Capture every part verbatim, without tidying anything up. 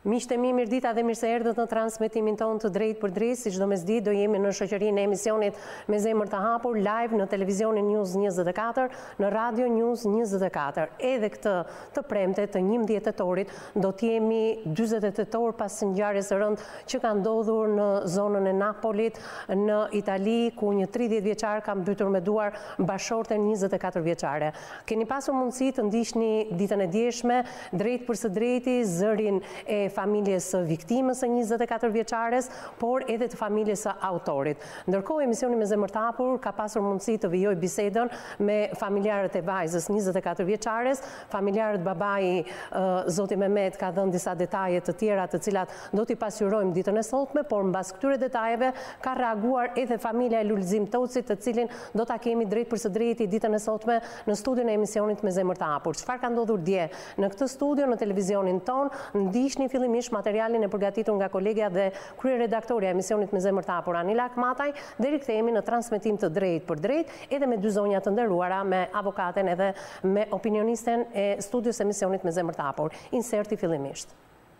Miqtë e mi, mirëdita dhe mirë se erdhët në transmetimin tonë të Drejt për Drejt, si çdo mesditë do jemi në shoqërinë e emisionit Me Zemër të Hapur, live në televizionin News njëzet e katër, në radio News njëzet e katër. Edhe këtë të premte të njëmbëdhjetë tetorit do të jemi dyzet e tetor pas ngjarjes së rëndë që ka ndodhur në zonën e Napolit në Itali, ku një tridhjetë vjeçar ka mbytur me duar bashorten njëzet e katër vjeçare. Keni pasur mundësi të ndiqni ditën e djeshme Drejt për së drejti, zërin e familjes së viktimës së njëzet e katër vjeçares, por edhe të familjes së autorit. Ndërkohë, emisioni Me Zemër të Hapur ka pasur mundësi të vijoj bisedën me familjarët e vajzës njëzet e katër vjeçares, familjarët babai Zoti Mehmet ka dhënë disa detaje të tjera të cilat do t'i pasqyrojmë ditën e sotme, por mbas këtyre detajeve ka reaguar edhe familja e Lulzim Tocit, të cilin do ta kemi drejt për së drejti ditën e sotme në studion e emisionit Me Zemër të Hapur. Çfarë ka ndodhur dje në këtë studio në televizionin ton? Ndiqni fillimisht materialin e përgatitur nga kolegja dhe kryeredaktorja e emisionit Me Zemër të Hapur Anila Akmataj, dhe rikthehemi në transmetim të Drejt për Drejt, edhe me dy zonja të nderuara, me avokaten edhe me opinionisten e studios emisionit Me Zemër të Hapur. Inserti fillimisht.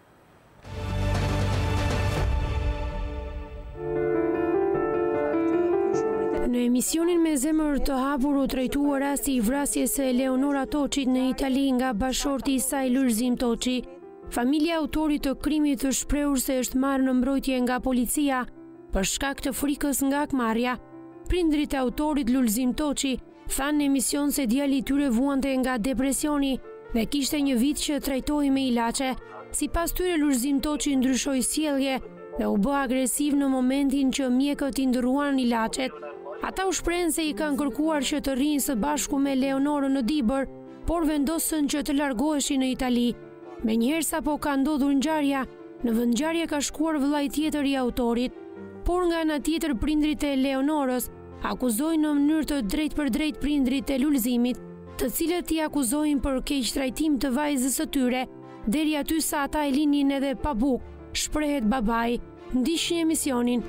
Në emisionin Me Zemër të Hapur u trajtua rasti i vrasjes së Eleonora Toçit në Itali nga bashorti i saj Lulzim Toçi. Familja e autorit të krimit të shprehur se është marrë në mbrojtje nga policia për shkak të frikës nga akmarrja. Prindrit e autorit Lulzim Toçi thanë në emision se djali i tyre vuante nga depresioni dhe kishte një vit që trajtohej me ilaçe. Sipas tyre, Lulzim Toçi ndryshoi sjellje dhe u bë agresiv në momentin që mjekët i ndërruan ilaçet. Ata u shprehen se i kanë kërkuar që të rrinë së bashku me Leonorën në Dibër, por vendosën që të largoheshin në Itali. Menjëherë sapo ka ndodhur ngjarja, në vend ngjarje ka shkuar vëllai tjetër i autorit, por nga ana tjetër prindrit e Leonorës akuzojnë në mënyrë të drejtë për drejtë prindrit e Lulzimit, të cilët i akuzojnë për keq trajtim të vajzës së tyre, deri aty sa ata e linin edhe pa bukë, shprehet babai. Ndiqni emisionin.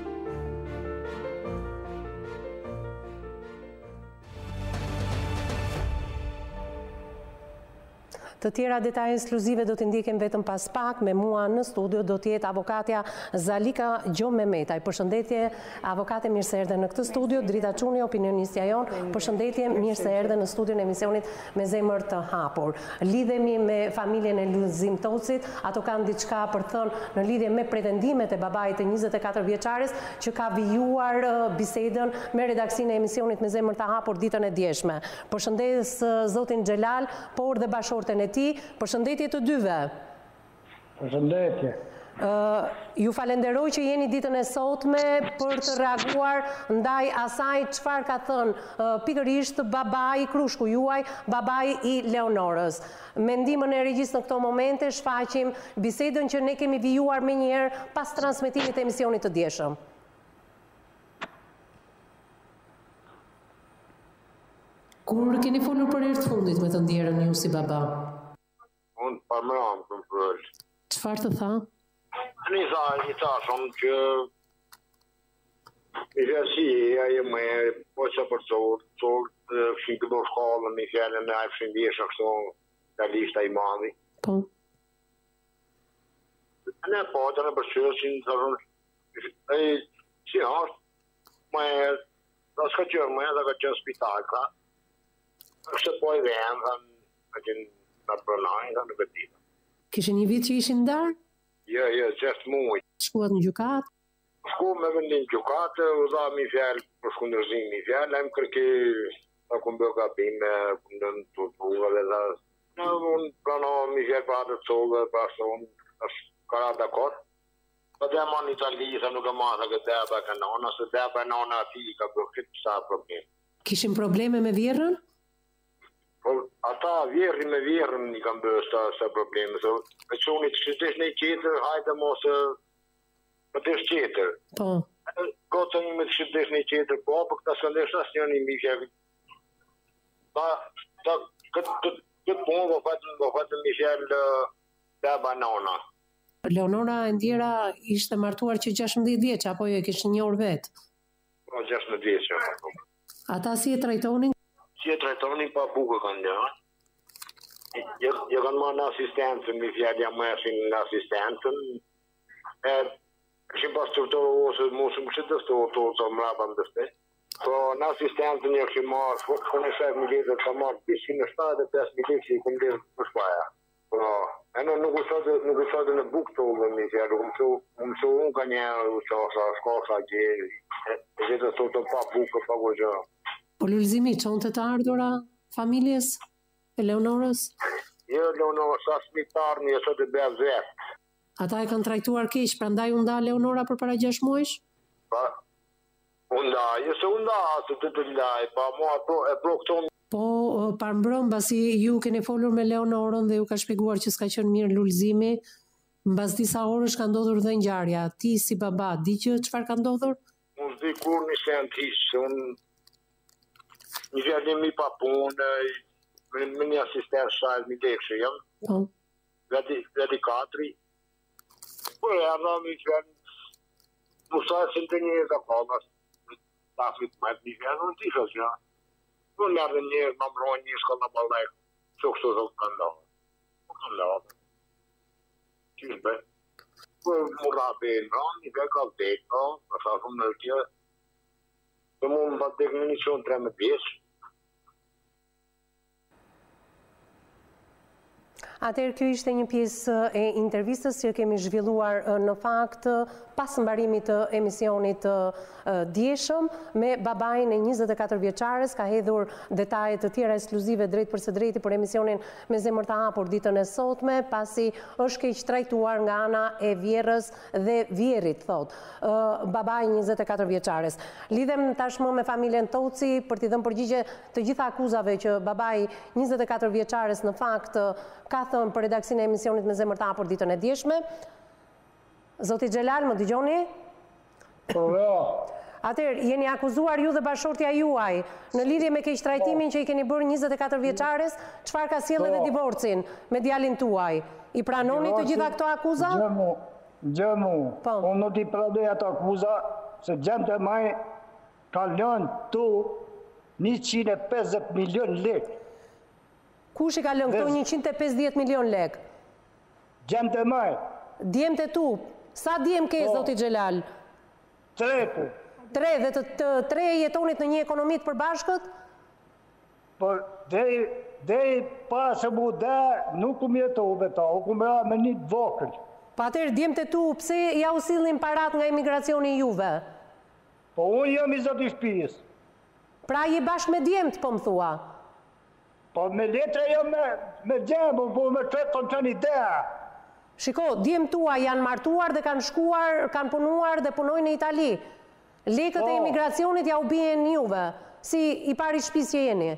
Të tjera detaje ekskluzive do t'i ndiqem vetëm pas pak. Me mua në studio do t'jetë avokatja Zalika Gjo Mehmetaj. Përshëndetje avokate, mirë se erdhe në këtë studio. Drita Çuni, opinionistja jon. Përshëndetje, mirë se erdhe në studion e emisionit Me Zemër të Hapur. Lidhemi me familjen e Lulzim Tocit. Ato kanë diçka për thënë në lidhje me pretendimet e babait të njëzet e katër vjeçares që ka vijuar bisedën me redaksinë e emisionit Me Zemër të Hapur ditën e djeshme. Përshëndes zotin Xhelal, por dhe bashorten e ti. Përshëndetje të dyve. Përshëndetje. Uh, ju falenderoj që jeni ditën e sotme për të reaguar ndaj asaj çfarë ka thënë uh, pikërisht babai krushku juaj, babai i Leonorës. Me ndihmën e regjisë në këto momente shfaqim bisedën që ne kemi vijuar menjëherë pas transmetimit të emisionit të djeshëm. Kur keni folur për herë të fundit me të ndjerën ju si baba? Unë pa më ramë të më përëll. Çfarë të tha? Një tha, një tha shumë që i fjasi e aje me po që për qovë, qovë fshin këdo shkallën, një fjallën e aje fshin vjeshë kështu nga lishta i madhi. Po? Ne po të në përqyësin, të rrën, e si është, me da s'ka qërë me, da ka qërë spital, ka. Kështë po i vend, në që në pronajnë, në këtë. Kishe një vit që ishin ndarë? Jo, jo, gjeshtë muaj. Shkuat në gjukatë? Shku me vendin gjukatë, u dha mi fjallë, për shkundërzim mi fjallë, e më kërki, në kumë bërë kapime, kumë në të tuga dhe dhe. Në unë plano mi fjallë për atë të tuga, për ashtë unë, është karat dhe kotë. Për dhe ma në Itali, se nuk e masa këtë dhe për kanona, se dhe për nona ati ka bërë këtë sa problem. Kishin probleme me vjerën? Ata vjerri me vjerën i kam bërë sa probleme. E që unë i të shqitesh një qeter, hajde mos për të shqeter. Po. Kotë një me të shqitesh një qeter, po, për këta s'këndesh asë një një mi fjallë. Këtë punë, po fatën mi fjallë dhe banana. Leonora e ndjera ishte martuar që gjashtëmbëdhjetë vjeç, apo jo e kishte një orë vetë? Po, gjashtëmbëdhjetë vjeç. Ata si e trajtonin? Si e trajtonin pa bukë kanë një. Jo kanë marrë në asistencën, mi fjallë jam më jashin në asistencën. Këshim pas të të ose mosë më shqitës të të të mrapa më dëste. Po në asistencën një këshim marrë, kërë në shef më lidhë të marrë dishin në shtatë e pesë militë që i këmë lidhë për shpaja. E në nuk u thotë në bukë të ullë, mi fjallë, unë që unë ka një qasa, shkasa, gjeri, e gjithë të të pa bukë, pa po gjë. Po lullëzimi, qonë të të ardhura familjes e Leonorës? Jo, Leonorës, asë mi tarë një sot e bea zetë. Ata e kanë trajtuar keq, prandaj u nda Leonora për para gjashtë muajsh? Pa, u nda, jo se u nda, se të të ndaj, pa mua e pro këto. Po, parmbron, basi ju keni folur me Leonorën dhe ju ka shpjeguar që s'ka qenë mirë lullëzimi, mbas disa orësh ka ndodhur dhe ngjarja. Ti si baba, di që çfarë ka ndodhur? Unë s'di kur një scientist, se unë një gjallimi pa punë, me një asistent shajt, mi dekshë jam, Po. veti katri. Po e arda mi qenë, mu sajtë që në të një e ka pamas, ta fit majtë një qenë, unë t'i shos që. Po në ardhe njërë, më mbrojnë një shkall në balnek, që kështu të të ndohë. Po të ndohë. Qështë be? Po më rabe e në, një ka ka vdek, no, në sa shumë në tje. Po mu më batek në një qonë tre me pjesë. Atëherë kjo ishte një pjesë e intervistës që kemi zhvilluar në fakt pas mbarimit të emisionit djeshëm me babain e njëzet e katër vjeçares, ka hedhur detajet të tjera ekskluzive drejt për së drejti për emisionin Me zemër të hapur ditën e sotme, pasi është keq trajtuar nga ana e vjerrës dhe vjerit, thot babai njëzet e katër vjeçares. Lidhem tashmë me familjen Toci për t'i dhënë përgjigje të gjitha akuzave që babai njëzet e katër vjeçares në fakt ka thënë për redaksin e emisionit Me zemër të hapur ditën e djeshme. Zoti Xhelal, më dëgjoni? Po, jo. Atëherë, jeni akuzuar ju dhe bashortja juaj në lidhje me keq trajtimin që i keni bërë njëzet e katër vjeçares, çfarë ka sjellë edhe divorcin me djalin tuaj? I pranoni të gjitha këto akuza? Gjëmu, gjëmu, Po. unë nuk i pranoj ato akuza, se gjemë të maj ka lënë tu njëqind e pesëdhjetë milion lek. Kush i ka lënë këto njëqind e pesëdhjetë milion lek? Gjemë të maj. Djemt e tu, sa djem ke, zoti Xhelal? Tretu. Tre, dhe të, të tre jetonit në një ekonomi të përbashkët? Po, deri, deri pas e mu dhe, nuk kum jetu me ta, u kum ra me një vokël. Pa atëherë, djemt e tu, pse ja u sillnin parat nga emigracioni juve? Po, unë jam i zoti shtëpis. Pra je bashkë me djemt, po më thua? Po, me letre jam me, me gjemë, po me tretë të në qenë idea. Shiko, djemt tua janë martuar dhe kanë shkuar, kanë punuar dhe punojnë në Itali. Lekët e emigracionit ja u bien juve, si i pari shtëpisë që jeni.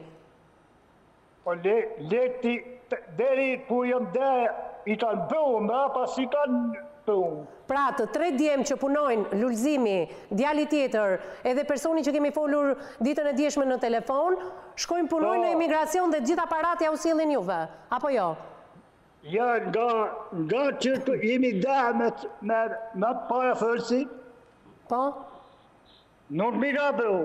Po, le, lekti, deri ku jam dhe, i kanë bëhu, mra pas i kanë bëhu. Pra, të tre djemë që punojnë, lullëzimi, djali tjetër, edhe personi që kemi folur ditën e djeshme në telefon, shkojnë punojnë në emigracion dhe gjitha parat ja u sillin juve, apo jo? Ja, nga, nga që të jemi dhe me, me, me para fërsi, Po? nuk mi ka bëhu.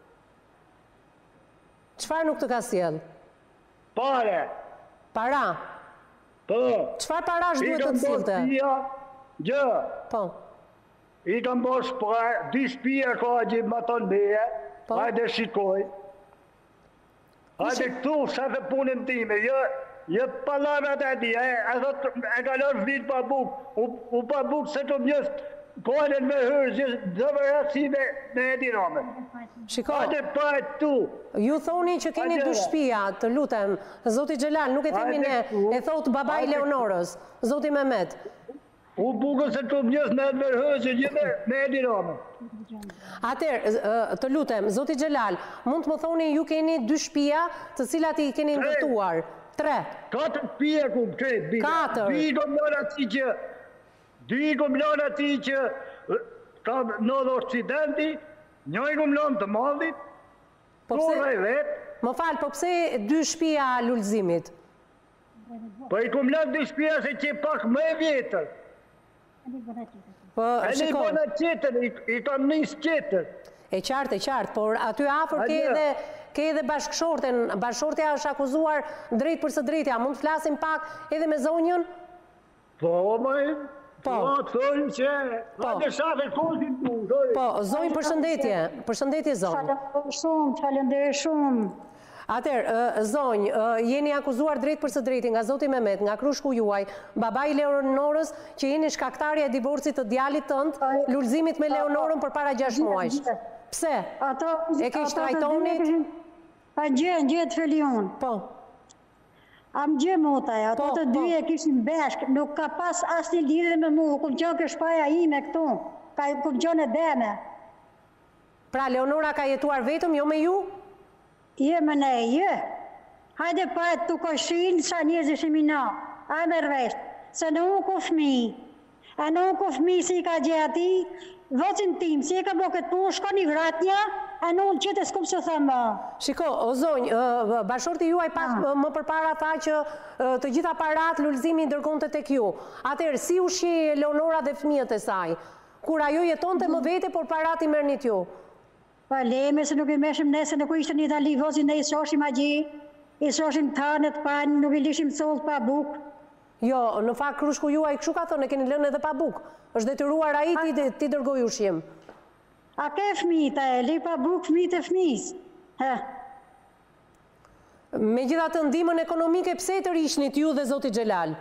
Çfarë nuk të ka sjell? Pare, Para? po. Çfarë parash duhet të të sillte? Gjë, Po, i kam bosh parë, dy shpia ka gjithë më tonë meje, Po. hajde shikoj. Hajde këtu, sa të punën time, jo, jo palavrat e ti, e, e thot, e ka lërë vit pa buk, u, u pa buk se të mjëst, kojnë me hërë, dhe vërësi me, me e diname. shiko, Hajde pa e tu, ju thoni që keni Hajde, dy ora. shtëpia, të lutem, zoti Xhelal, nuk e themi Hajde ne, këtu. e thot babai Hajde Leonorës, zoti Mehmet. u bukën se të mjëst me e vërësi, gjithë me, me e diname. Atëherë, ë, të lutem, zoti Xhelal, mund të më thoni ju keni dy shtëpia, të cilat i keni ndërtuar? Tre. Katër pje ku më kretë, bida. Katër. Dy i kom lënë ati që, dy i kom lënë ati që ka në dhe Occidenti, një i kom lënë të madhit, Po Dora pse, i vetë, më falë, po pse dy shtëpia lullëzimit? po i kom lënë dy shpia se që pak më e vjetër. Po, E një shiko, bëna qeter, i, i kam njës qeter. e qartë, e qartë, por aty afër ke Hajde. edhe ke edhe bashkëshorten, bashkëshortja është akuzuar drejt për së drejtja, mund të flasim pak edhe me zonjën? Po, mëj, po, thëjmë që, po, në shate kosin tu, po, zonjë përshëndetje, përshëndetje zonjë. Falem shumë, falendere shumë. Atër, zonjë, jeni akuzuar drejt për së drejti nga Zoti Mehmet, nga Krushku juaj, baba i Leonorës, që jeni shkaktarja e divorcit të djalit tënd, lulëzimit me Leonorën për para gjashtë muajsh. Pse? E ke shtrajtonit? Pa gjë, gjë të felion. Po. Am gjë motaj, ato të dy e kishin bashk, nuk ka pas asnjë lidhje me mua, kur gjon kë shpaja ime këtu, ka kur gjon e deme. Pra Leonora ka jetuar vetëm, jo me ju? Je më ne, je. Hajde pa e të koshin, sa njerëz ishim i na. A me rresht, se në unë ku fmi. A në unë ku fmi si ka gje ati, vocin tim, si e ka bo këtu, shko një vratnja, a në unë qëtë e s'kup se thëmë. Shiko, o zonjë, bashorti juaj pak më përpara tha që të gjitha parat lullëzimi i dërgonte tek ju. Atëherë, si ushi Leonora dhe fëmijët e saj? Kur ajo jetonte më vete, por parat i mernit ju? Pa leme se nuk i meshim nese, nuk ishte një Itali, vozin ne i shoshim agji, i shoshim tanët, pa nuk i lishim solt pa buk. Jo, në fakt Krushku juaj kështu ka thonë, e keni lënë edhe pa buk. Është detyruar ai ti ti dërgoj ushqim. A ke fëmijë e li pa buk fëmijët e fëmijës? Megjithatë ndihmën ekonomike pse të rishnit ju dhe Zoti Xhelal?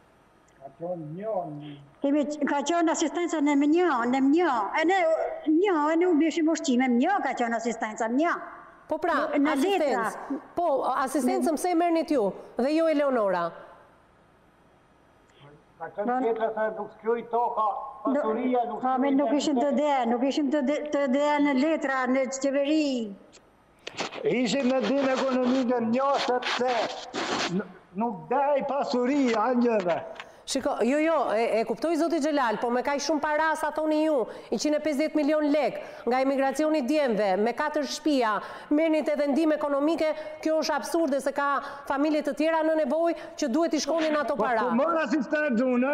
Kemi ka qenë asistenca në një, në një, e ne një, e ne u bishim ushqime, një ka qenë asistenca, një. Po pra, asistencë. Po, asistencën pse e merrnit ju dhe jo Eleonora? Ka qenë tjetra se nuk shkroi toka, pasuria nuk shkroi. Nuk ishim të dhe, nuk ishim të dhe në letra, në qeveri. Ishim në din ekonomike njështët se nuk daj pasuria njëve. Shiko, jo, jo, e kuptoj Zoti Xhelal, po me kaj shumë para sa thoni ju, njëqind e pesëdhjetë milion lek nga emigracioni djemve, me katër shtëpia, merrnit edhe ndihmë ekonomike, kjo është absurde se ka familje të tjera në nevojë që duhet i shkonin ato para. Po mora asistent unë.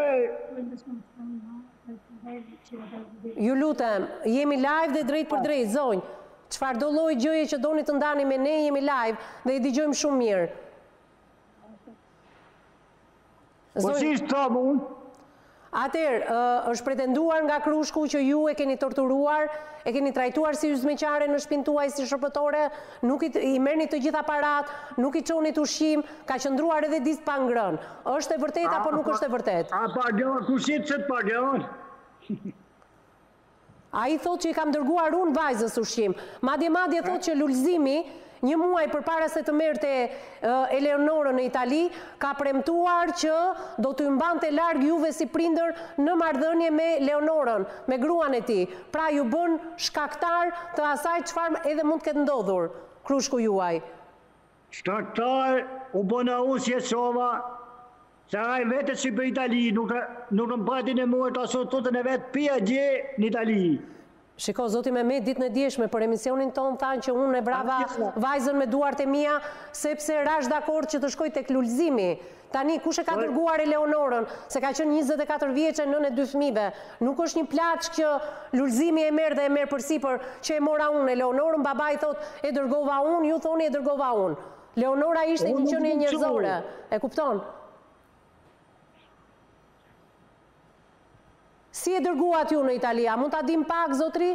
Ju lutem, jemi live dhe drejt për drejt, zonjë. Çfarë do lloj gjëje që doni të ndani me ne, jemi live dhe i dëgjojmë shumë mirë. Po si ishtë të mund? Atëherë, është pretenduar nga Krushku që ju e keni torturuar, e keni trajtuar si yzmeqare në shtëpinë tuaj si shërbëtore, nuk i merrni të gjitha parat, nuk i çonit ushqim, ka qëndruar edhe disë pa ngrënë. Është e vërtet apo nuk është e vërtet? A pagon, kushit se të pagon? A i thot që i kam dërguar unë vajzës ushqim. Madje madje thot që lullëzimi një muaj për para se të merte Eleonorën në Itali, ka premtuar që do të mbante larg juve si prindër në marrëdhënie me Leonorën, me gruan e tij. Pra ju bën shkaktar të asaj çfarë edhe mund të ketë ndodhur, Krushku juaj. Shkaktar u bëna unë si e sova, se ai vetë si për Itali, nuk në mpatin e muaj të asotutën e vetë pia gje në Itali. Shiko, Zoti Mehmet, ditën e djeshme për emisionin tonë thanë që unë e brava vajzën me duart e mia, sepse rash dakord që të shkoj tek lullëzimi. Tani, kush e ka dërguar Eleonorën, se ka qenë njëzet e katër vjeçe nën e dy fëmijëve. Nuk është një plaç që lullëzimi e merr dhe e merr përsipër që e mora unë Eleonorën, babai thot e dërgova unë, ju thoni e dërgova unë. Leonora ishte një qenie njerëzore, e kupton? Si e dërguat ju në Italia? Mund ta dim pak, zotri?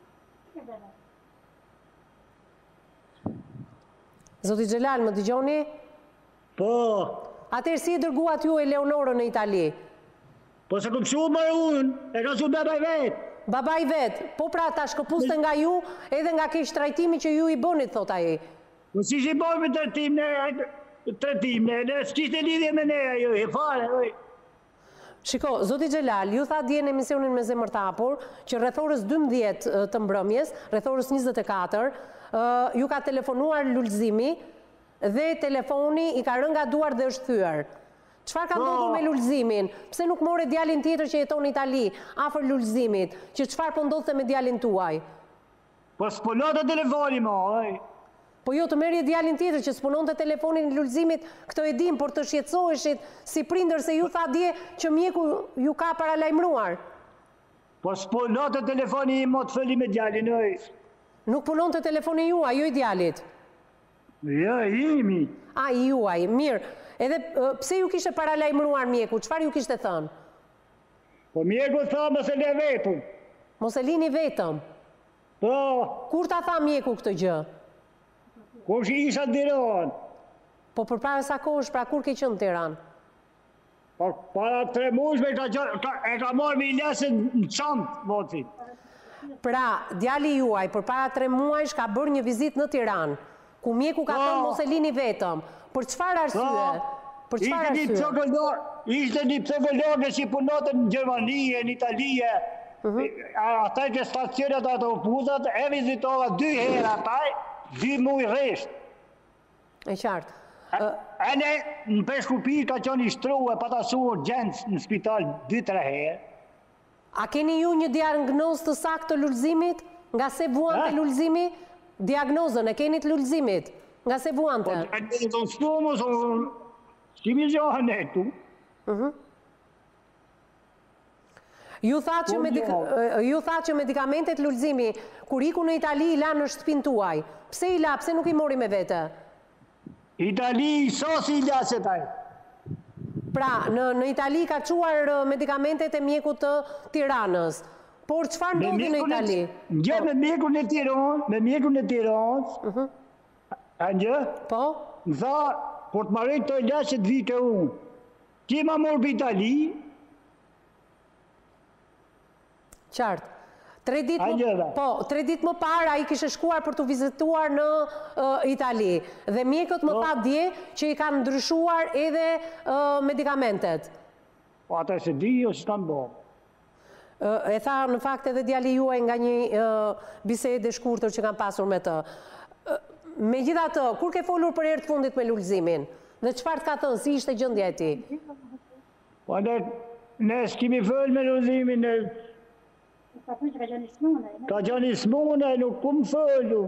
Zoti Xhelal, më dëgjoni? Po. Atëherë si e dërguat ju Eleonorën në Itali? Po se kom shumë më unë, e ka shumë babaj vetë. Babaj vetë, po pra ta shkëpuste nga ju edhe nga keq trajtimi që ju i bënit, thot ai. Po si që i bëjmë me trajtim ne, trajtim ne, ne s'kishte lidhje me ne ajo, e fare, oj. Shiko, Zoti Xhelal, ju tha dje në emisionin me zemër të hapur, që rreth orës dymbëdhjetë të mbrëmjes, rreth orës njëzet e katër, ju ka telefonuar lullëzimi dhe telefoni i ka rënë nga duar dhe është thyer. Çfarë ka ndodhur me lullëzimin? Pse nuk more djalin tjetër që jeton në Itali, afër lullëzimit, që çfarë po ndodhte me djalin tuaj? Po s'punonte telefoni më, oj. Po jo, të merrje djalin tjetër që s'punonte telefonin e lullëzimit, këto e dim, por të shqetësoheshit si prindër se ju tha dje që mjeku ju ka paralajmëruar. Po s'punonte telefoni im më të fëli me djalin, oj. Nuk punonte telefoni ju, ajo i djalit. Ja, jemi. A, i juaj, mirë. Edhe pse ju kishte paralajmëruar mjeku, çfarë ju kishte thënë? Po mjeku tha mos e le vetëm. Mos e lini vetëm. Po, Kur ta tha mjeku këtë gjë? kur që isha në Tiranë. Po përpara sa kohësh, pra kur ke qenë në Tiranë? Po, para tre muajshme ka gjo- ka- e ka marrë me i lesën në çantë, moci. Pra, djali juaj përpara tre muajsh ka bërë një vizitë në Tiranë, ku mjeku ka Po. thënë mos e lini vetëm. Për çfarë arsye? Për çfarë Ishte një arsye? psikolog, ishte një psikologe që punonte në Gjermani, në Itali. Ata që stacionet ato autobusat e vizitova dy herë ata, dy muaj rresht. E qartë. E ne në Peshkupi ka qenë i shtruar pa ta su urgjencë në spital dy tre herë. A keni ju një diagnozë të saktë të lulëzimit? Nga se vuante Ha? lulëzimi? Diagnozën e keni të lulëzimit? Nga se vuante? E ne do stumu, kimi gjohën e tu. Ju thatë që, Po, medik jo. ju thatë që medikamentet lulëzimi, kur iku në Itali, i la në shtëpinë tuaj. Pse i la? Pse nuk i mori me vete? Itali, sosi i lasë taj. Pra, në, në Itali ka quar uh, medikamentet e mjekut të Tiranës. Por çfarë ndodhi në Itali? Gjë me mjekun e Tiranës, me mjekun e Tiranës, a gjë, Po? më tha, por të marrë të lasë të vite unë. Ti ma morë për Itali, Qartë. Tre ditë A më, gjëra. po, tre ditë më parë ai kishte shkuar për të vizituar në uh, Itali dhe mjekët më Po. tha dje që i kanë ndryshuar edhe uh, medikamentet. po ata se di jo që kanë bërë. Uh, e tha në fakt edhe djali juaj nga një uh, bisedë e shkurtër që kanë pasur me të. Uh, Megjithatë, kur ke folur për herë të fundit me lulëzimin? Dhe çfarë të ka thënë, si ishte gjendja e tij? Po ne, ne s'kemi fëllë me luzimin, ne Ka thënë që ka qenë i smune. ka qenë i smune, nuk ku më fëllu.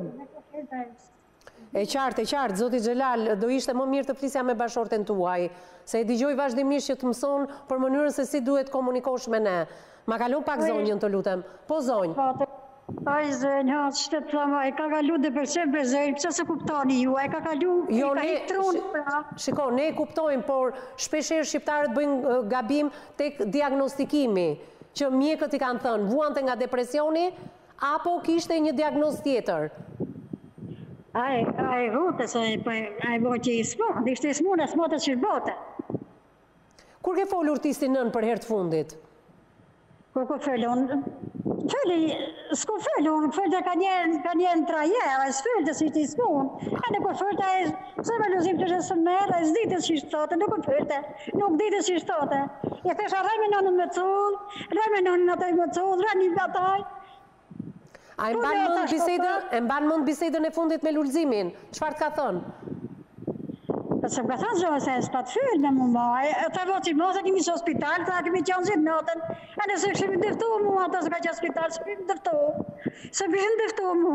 E qartë, e qartë, zoti Xhelal, do ishte më mirë të flisja me bashorten tuaj, se e dëgjoj vazhdimisht që të mëson për mënyrën se si duhet komunikosh me ne. Ma kalon pak zonjën të lutem. Po zonjë. Ai zënë, ha, që të thama, e ka kalu dhe për që për zënë, pëse se kuptoni ju, e ka kalu, Jo, e ka ne, hitrunë, pra. shiko, ne e kuptojmë, por shpeshherë shqiptarët bëjnë uh, gabim tek diagnostikimi, që mjekët i kanë thënë, vuante nga depresioni, apo kishte një diagnozë tjetër. Ai, ai rute, se ai bo që i smonë, ishte i smonë, e smotë të shirbote. Kur ke folur ti si nën për herë të fundit? Kur ku fëllon, fëlli, s'ku fëllon, fëllë ka një, ka një në traje, a s'fëllë të si ti smonë. A në ku fëllë, a se me luzim të shesë merë, a s'ditë si shtote, nuk ku fëllë, nuk ditë si shtote. I thesha rajme në në më cullë, rajme në në të më cullë, rajme në bataj. A e Po, mban ne, mend tash, bisedën, po, e mban mend bisedën e fundit me lulëzimin? Çfarë të ka thënë? Se më ka thënë zonë se s'pa të fyllë me mu ma, e të vë që mos e kemi që hospital, të kemi qenë gjithë natën, e nëse këshimi dëftu mu, ata se ka që hospital, se kemi dëftu, se kemi dëftu mu.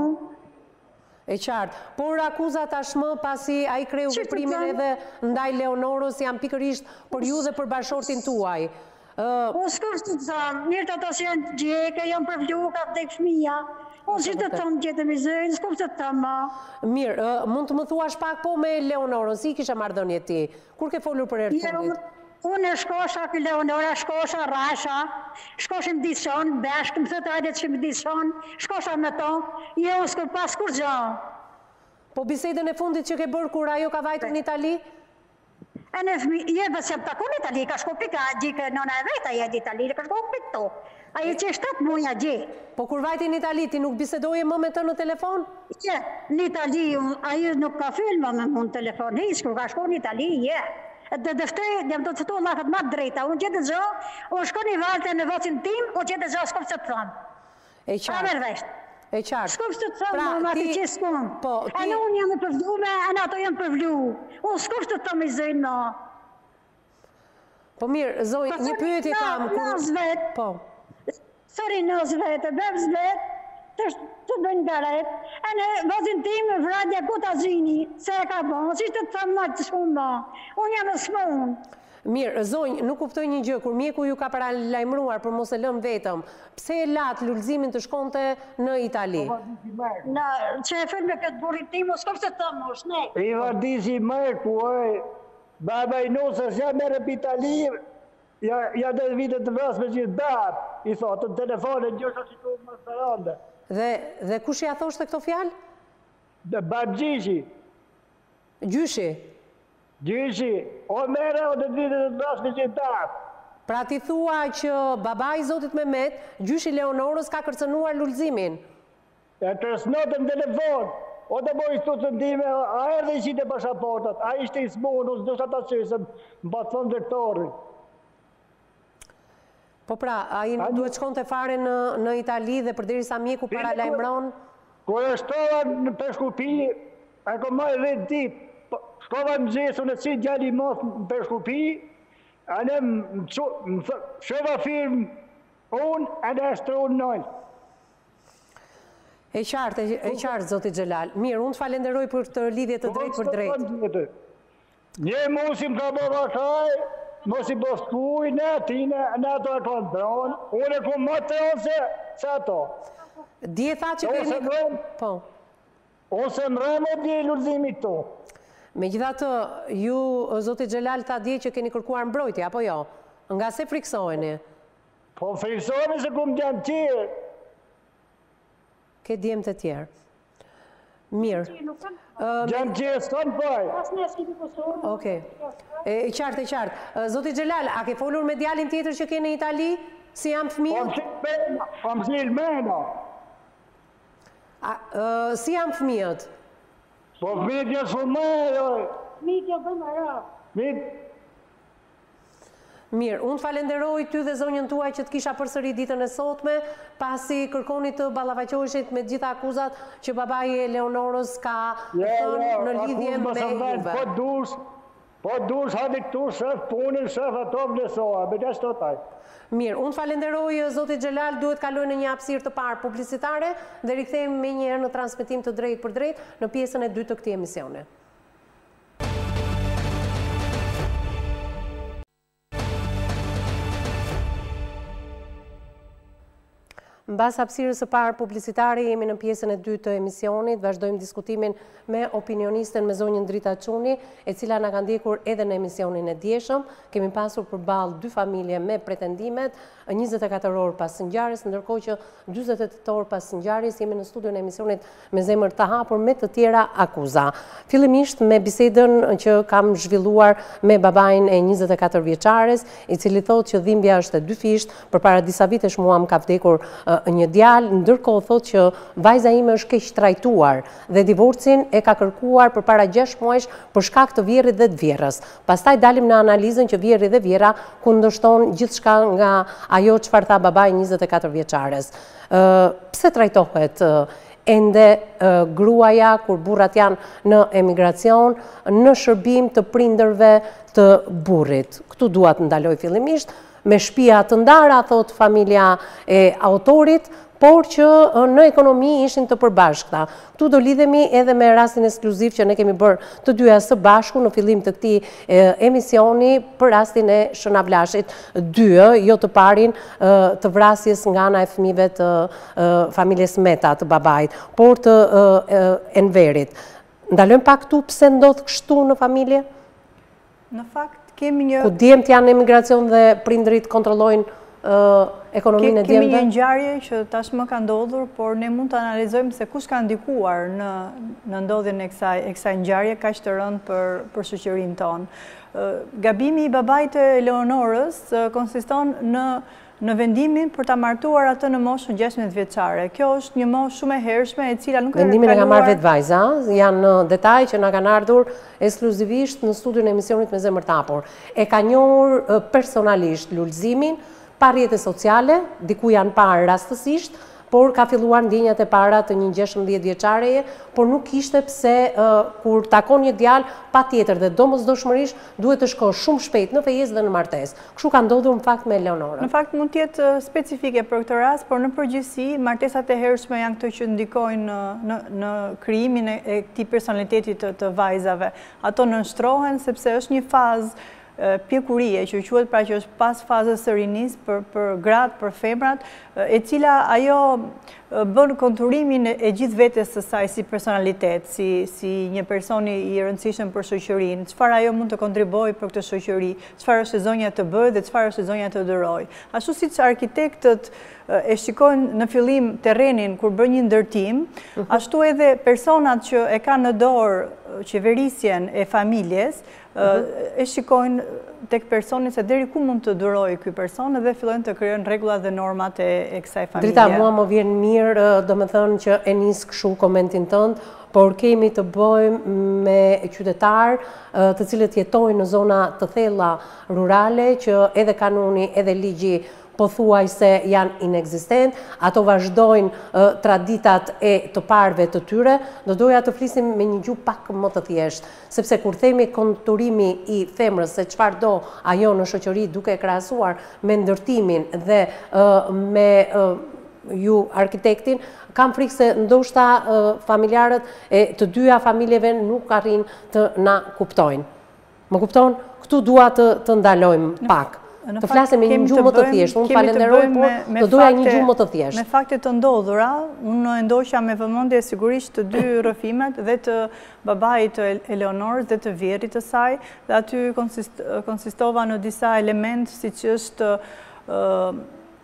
E qartë, por akuzat tashmë pasi ai kreu Që të veprimin thënë? edhe ndaj Leonorës janë pikërisht për ju dhe për bashortin tuaj. Ë, Unë s'këm së të thamë, mirë të ata si janë gjeke, janë përvlu, ka vdek fëmija. Unë si të thamë gjete me zëjnë, s'këm së të thamë ma. mirë, ë, mund të më thuash pak po me Leonorën, si kisha marrëdhënie ti? Kur ke folur për herë të Jo, fundit? unë e shkosha kë Leonora, shkosha Rasha, shkoshim dison, bashkë, më thëtë ajde të shim dison, shkosha me to, jo, s'këm pas kur gjanë. Po bisedën e fundit që ke bërë kur ajo ka vajtur në Itali? E në fëmi, je bëse më takon Itali, ka shko pika, gjikë nëna e veta je d'Itali, ka shko pikto. A je që shtatë muja gje. Po kur vajti në Itali, ti nuk bisedoje më me të në telefon? Je, në Itali, a je nuk ka filma me mund telefon, hiç, kur ka shko në Itali, je. Dhe dëftoj, jam do të thonë lakët ma drejta, unë gjithë gjo, unë shko një valte në vocin tim, unë gjithë gjo shko pëse të thonë. E Pra qartë. mërvesht. E qartë. Shko pëse të thonë, Pra, ma ti- ti që s'kon. Po, E ti- në unë jam e përvlu me, e në ato jam përvlu. Unë s'ko pëse të thonë me zëjnë, no. Po mirë, zonjë, Po, një thoni, pyetje na- kam. kur- nas vet. Po. Sori nëz vetë, bebs vetë, të, të bëjnë garet. E në vazin tim, vradja ku të zini, se e ka bon, si të të thamë ma të shumë ma. Unë jam e smonë. Mirë, zonjë, nuk kuptoj një gjë, kur mjeku ju ka paralajmëruar për mos e lënë vetëm, pse e latë lullëzimin të shkonte në Itali? Na, që e fëll me këtë burit tim, o s'kom se të më është, ne. I vardisi mërë, ku oj, baba i nusës, ja merë për Itali, ja dhe vitet të vrasë me gjithë babë, i thotë, në telefonet gjësha që tu më së rande. Dhe kush ja thoshte këto fjalë? Dhe babë Gjishi. Gjyshi? Gjyshi, o mere, o dhe vitet të vrasë me gjithë babë. Pra ti thua që baba i Zotit Mehmet, Gjyshi Leonorës, ka kërcënuar lullëzimin? E tërsnotë në telefon, o dhe boj shtu të ndime, a erdhe i qite pashaportat, a ishte i smunë, usë dësha ta qysëm, më batë thonë direktori. Po pra, a i nuk duhet shkonte fare në Itali dhe përderi sa mjeku para lajmëron? Kër e shtova në Peshkupi, e ko ma e vetë dit, shkova në gjesë, unë e si gjali mosë në Peshkupi, anë më shova firmë unë, anë e shtru në nëllë. E qartë, e qartë, Zoti Xhelal. Mirë, unë të falenderoj për të lidhje të drejt për drejt. Një musim ka bërë kaj, mos i bëshkuj, në atine, në ato e kanë dronë, unë e ku më të ose, se ato. Dje tha që keni... Po. Ose më rëmë e dje lullëzimi këto. Me gjitha të, ju, Zoti Xhelal, tha dje që keni kërkuar mbrojtje, apo jo? Nga se friksojni? Po friksojni se ku më gjanë tjerë. Ke djemë të tjerë. Mirë. Gjanë tjerë s'kanë paj. Oke. E qartë, e qartë. Zoti Xhelal, a ke folur me djalin tjetër që ke në Itali? Si jam fëmijët? Po më zilë mena. Si jam fëmijët? Po fëmijët një shumë Fëmijët një bëjmë ara. Mirë, unë falenderoj ty dhe zonjën tuaj që të kisha përsëri ditën e sotme, pasi kërkoni të ballafaqoheshit me gjitha akuzat që babai e Leonorës ka thënë në lidhje me juve. Po dush, po dush hadi këtu shef punën, shef ato vlesoa, me që shto taj. Mirë, unë falenderoj Zoti Xhelal, duhet kaloj në një hapësirë të parë publicitare dhe rikthehemi me një herë në transmetim të drejt për drejt në pjesën e dytë të këtij emisioni. Mbas hapësirës së parë publicitare, jemi në pjesën e dytë të emisionit, vazhdojmë diskutimin me opinionisten me zonjën Drita Çuni, e cila na ka ndjekur edhe në emisionin e dieshëm. Kemi pasur përballë dy familje me pretendimet, njëzet e katër orë pas ngjarjes, ndërkohë që dyzet e tetë orë pas ngjarjes jemi në studion e emisionit me zemër të hapur me të tjera akuza. Fillimisht me bisedën që kam zhvilluar me babain e njëzet e katër vjeçares, i cili thotë që dhimbja është e dyfisht, përpara disa vitesh mua më ka vdekur një djalë, ndërkohë thotë që vajza ime është keq trajtuar dhe divorcin e ka kërkuar përpara gjashtë muajsh për shkak të vjerrit dhe të vjerrës. Pastaj dalim në analizën që vjerri dhe vjera kundërshton gjithçka nga ajo çfarë tha babai njëzet e katër vjeçares. Pse trajtohet ende gruaja kur burrat janë në emigracion në shërbim të prindërve të burrit? Këtu dua të ndaloj fillimisht me shtëpia të ndara, thot familja e autorit, por që në ekonomi ishin të përbashkëta. Këtu do lidhemi edhe me rastin ekskluziv që ne kemi bërë të dyja së bashku në fillim të këtij emisioni për rastin e Shënavlashit dy, jo të parin të vrasjes nga ana e fëmijëve të familjes Meta të babait, por të Enverit. Ndalojmë pak këtu pse ndodh kështu në familje? Në fakt kemi një... Ku djemët janë në emigracion dhe prindrit kontrollojnë ekonominë e djemëve? Kemi një ngjarje që tashmë ka ndodhur, por ne mund të analizojmë se kush ka ndikuar në ndodhjen e kësaj ngjarje kaq të rëndë për shoqërinë tonë. Gabimi i babait të Leonorës konsiston në në vendimin për ta martuar atë në moshën gjashtëdhjetë vjeçare. Kjo është një moshë shumë e hershme e cila nuk e vendimin e ka marrë vetë vajza, janë detaj që na kanë ardhur ekskluzivisht në studion e emisionit me zemër të hapur. E ka njohur personalisht lullëzimin, pa rrjete sociale, diku janë parë rastësisht, por ka filluar ndjenjat e para të një gjashtëdhjetë vjeçareje, por nuk kishte pse kur takon një djalë patjetër dhe domosdoshmërisht duhet të shkosh shumë shpejt në fejesë dhe në martesë. Kështu ka ndodhur në fakt me Leonorën. Në fakt mund të jetë specifike për këtë rast, por në përgjithësi martesat e hershme janë këto që ndikojnë në në krijimin e këtij personaliteti të, të vajzave. Ato nënshtrohen sepse është një fazë pjekurie, që quhet pra që është pas fazës së rinis për, për gratë, për femrat, e cila ajo bën konturimin e gjithë vetes së saj si personalitet, si, si një personi i rëndësishëm për shoqërinë, çfarë ajo mund të kontribuojë për këtë shoqëri, çfarë është e zonja të bëjë dhe çfarë është e zonja të ndërrojë. Ashtu siç arkitektët e shikojnë në fillim terrenin kur bën një ndërtim, uh-huh. ashtu edhe personat që e kanë në dorë qeverisjen e familjes, uh-huh. e shikojnë tek personi se deri ku mund të durojë ky person dhe fillojnë të krijojnë rregullat dhe normat e, e kësaj familje. Drita, mua më vjen mirë, do të thënë që e nis kështu komentin tënd, por kemi të bëjmë me qytetarë të cilët jetojnë në zona të thella rurale, që edhe kanuni, edhe ligji po thuaj se janë inexistent, ato vazhdojnë uh, traditat e të parve të tyre, do doja të flisim me një gjuhë pak më të thjeshtë, sepse kur themi konturimi i femrës se çfarë do ajo në shoqëri duke krahasuar me ndërtimin dhe uh, me uh, ju arkitektin, kam frikë se ndoshta uh, familjarët e të dyja familjeve nuk arrin të na kuptojnë. Më kupton? Këtu dua të, të ndalojmë pak. Të flasim me një gjuhë më të thjeshtë, unë falenderoj, por do doja një gjuhë më të thjeshtë. Me fakte të ndodhura, unë ndoqja me vëmendje sigurisht të dy rrëfimet, dhe të babait të Eleonorës dhe të vjerit të saj, dhe aty konsistova në disa elementë, siç është uh,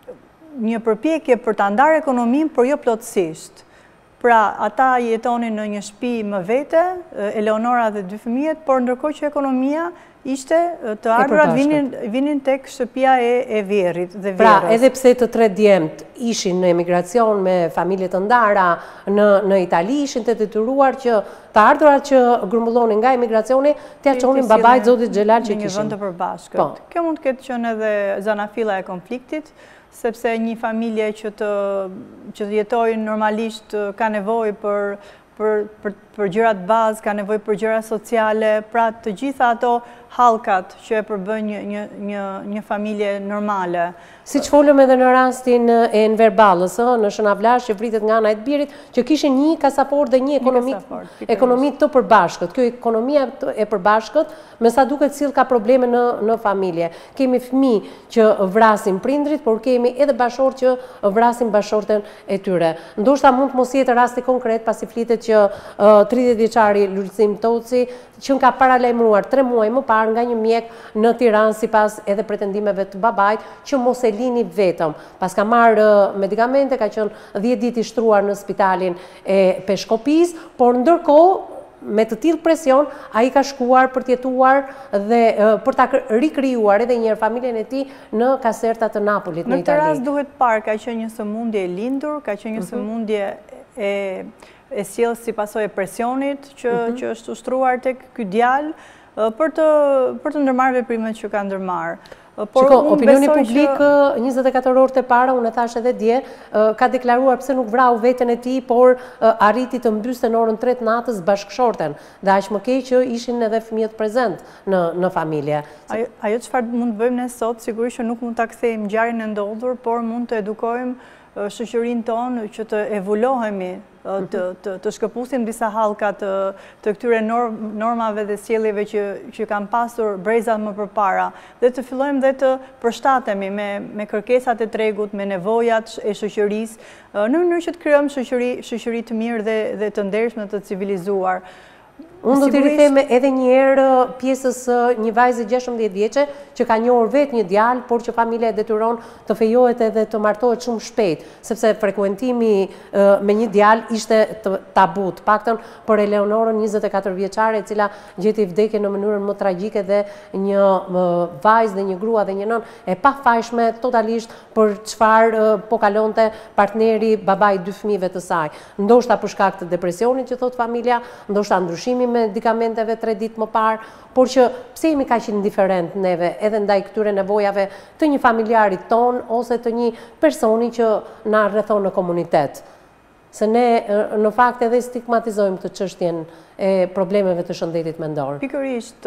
një përpjekje për ta ndarë ekonominë, por jo plotësisht. Pra, ata jetonin në një shtëpi më vete, Eleonora dhe dy fëmijët, por ndërkohë që ekonomia ishte të ardhurat vinin, vinin tek shtëpia e, e vjerit dhe vjerës. Pra, edhe pse të tre djemt ishin në emigracion me familje të ndara në, në Itali, ishin të detyruar që të ardhurat që grumbullonin nga emigracioni, t'ia çonin babait zotit Xhelal që kishin. Një vend të përbashkët. Po. Kjo mund të ketë qenë edhe zanafilla e konfliktit, sepse një familje që të, që të jetojnë normalisht ka nevojë për Për, për, për gjërat bazë, ka nevojë për gjëra sociale, pra të gjitha ato hallkat që e përbën një, një, një, një familje normale. Si që folëm edhe në rastin e Enver Ballës, në Shënavlash që vritet nga ana e të birit, që kishin një kasaport dhe një ekonomi, një ekonomi të përbashkët. Kjo ekonomia e përbashkët, me sa duket sill ka probleme në, në familje. Kemi fëmijë që vrasin prindrit, por kemi edhe bashortë që vrasin bashortën e tyre. Ndoshta mund të mos jetë rasti konkret, pasi flitet që uh, tridhjetë vjeçari Lulzim Toci, që ka paralajmëruar tre muaj më parë nga një mjek në Tiranë sipas edhe pretendimeve të babait, që mos e lini vetëm. Pas ka marrë uh, medikamente, ka qenë dhjetë ditë i shtruar në spitalin e Peshkopis, por ndërkohë me të tillë presion, ai ka shkuar për të jetuar dhe uh, për ta rikrijuar edhe një herë familjen e tij në Caserta të Napolit në Itali. Në këtë rast duhet parë ka qenë një sëmundje e lindur, ka qenë një sëmundje e e sjellë si pasojë e presionit që, mm-hmm. që është ushtruar tek ky djalë për të, për të ndërmarrë veprimet që ka ndërmarrë. Por Shiko, opinioni publik që... njëzet e katër orë të para, unë e thash edhe dje, ka deklaruar pse nuk vrau veten e tij, por arriti të mbyste në orën tre të natës bashkëshorten. Dhe aq më keq që ishin edhe fëmijët prezent në, në familje. Ajo, ajo çfarë mund të bëjmë ne sot, sigurisht që nuk mund ta kthejmë ngjarjen e ndodhur, por mund të edukojmë shoqërinë tonë që të evoluohemi, të, të, të shkëpusim disa hallka të, të këtyre norm, normave dhe sjelljeve që, që kanë pasur brezat më përpara, dhe të fillojmë dhe të përshtatemi me, me kërkesat e tregut, me nevojat e shoqërisë, në mënyrë që të krijojmë shoqëri, shoqëri të mirë dhe, dhe të ndershme, të civilizuar. Unë do t'i rikthejmë edhe një herë pjesës një vajze gjashtëmbëdhjetë vjeçe që ka njohur vetë një djalë, por që familja e detyron të fejohet edhe të martohet shumë shpejt, sepse frekuentimi me një djalë ishte tabu, të paktën për Eleonorën njëzet e katër vjeçare, e cila gjeti vdekje në mënyrën më tragjike, dhe një vajzë dhe një grua dhe një nën e pafajshme totalisht për çfarë po kalonte partneri babai dy fëmijëve të saj. Ndoshta për shkak të depresionit që thot familja, ndoshta ndryshimi medikamenteve tre ditë më parë, por që pse jemi kaq indiferent neve edhe ndaj këtyre nevojave të një familjarit ton ose të një personi që na rrethon në komunitet. Se ne në fakt edhe stigmatizojmë këtë çështjen e problemeve të shëndetit mendor. Pikërisht,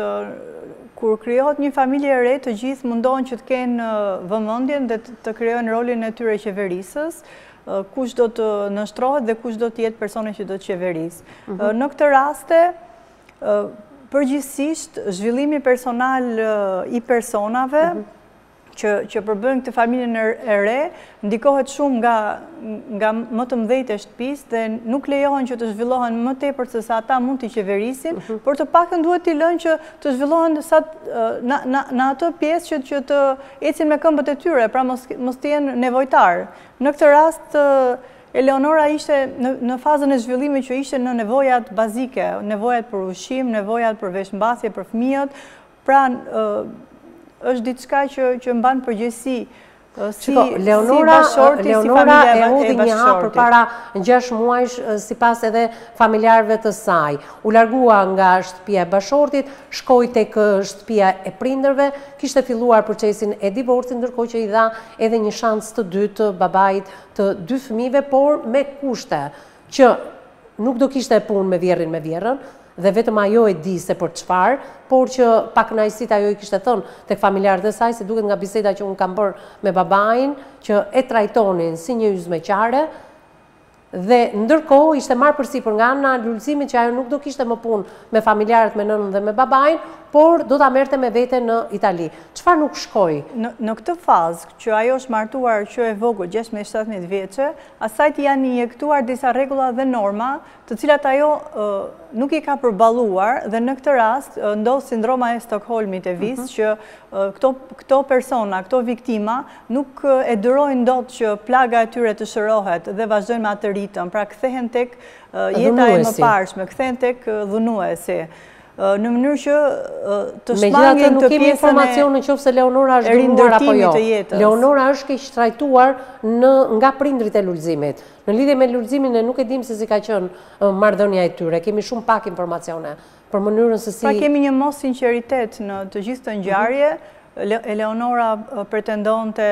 kur krijohet një familje e re, të gjithë mundohen që të kenë vëmendjen dhe të krijojnë rolin e tyre qeverisës, kush do të nështrohet dhe kush do të jetë personi që do të qeverisë. Mm-hmm. Në këtë raste, Përgjithsisht, zhvillimi personal i personave që, që përbën këtë familjen e re, ndikohet shumë nga, nga më të mëdhejt e shtëpisë dhe nuk lejohen që të zhvillohen më tepër se sa ata mund t'i qeverisin, por të paktën duhet t'i lënë që të zhvillohen sa në, në, në atë pjesë që, që të ecin me këmbët e tyre, pra mos, mos t'jenë nevojtar. Në këtë rast, Eleonora ishte në, në fazën e zhvillimit që ishte në nevojat bazike, nevojat për ushqim, nevojat për veshmbathje për fëmijët, pra është diçka që, që mban përgjegjësi si, Shiko, Leonora, si bashorti, Leonora si familja e hodhi e një hap për para gjashtë muajsh sipas edhe familjarëve të saj. U largua nga shtëpia e bashortit, shkoi tek shtëpia e prindërve, kishte filluar procesin e divorcit, ndërkohë që i dha edhe një shans të dytë babait të dy fëmijëve, por me kushte që nuk do kishte punë me vjerrin me vjerrën, dhe vetëm ajo e di se për çfarë, por që pak kënaqësit ajo i kishte thënë tek familjarët e saj, se duket nga biseda që unë kam bërë me babain, që e trajtonin si një yzmeqare, dhe ndërkohë ishte marrë përsipër nga ana lulëzimit që ajo nuk do kishte më punë me familjarët, me nënën dhe me babain, por do ta merrte me vete në Itali. Çfarë nuk shkoi? Në, në këtë fazë që ajo është martuar që e vogël gjashtëdhjetë shtatëdhjetë vjeçe, asajt janë injektuar disa rregulla dhe norma, të cilat ajo uh, nuk i ka përballuar, dhe në këtë rast uh, ndodh sindroma e Stockholmit e vis, uh-huh. që uh, këto, këto persona, këto viktima nuk uh, e dërojnë dot që plaga e tyre të shërohet dhe vazhdojnë me atë ritëm, pra kthehen tek uh, jeta e mëparshme, kthehen tek uh, dhunuesi. Në mënyrë që të shmangin të pjesën e informacion në qoftë se Leonora është dhunuar apo jo. Leonora është keq trajtuar në nga prindrit e lulëzimit. Në lidhje me lulëzimin ne nuk e dim se si ka qenë marrëdhënia e tyre. Kemi shumë pak informacione për mënyrën se si. Pra kemi një mos sinqeritet në të gjithë të ngjarje. Eleonora pretendonte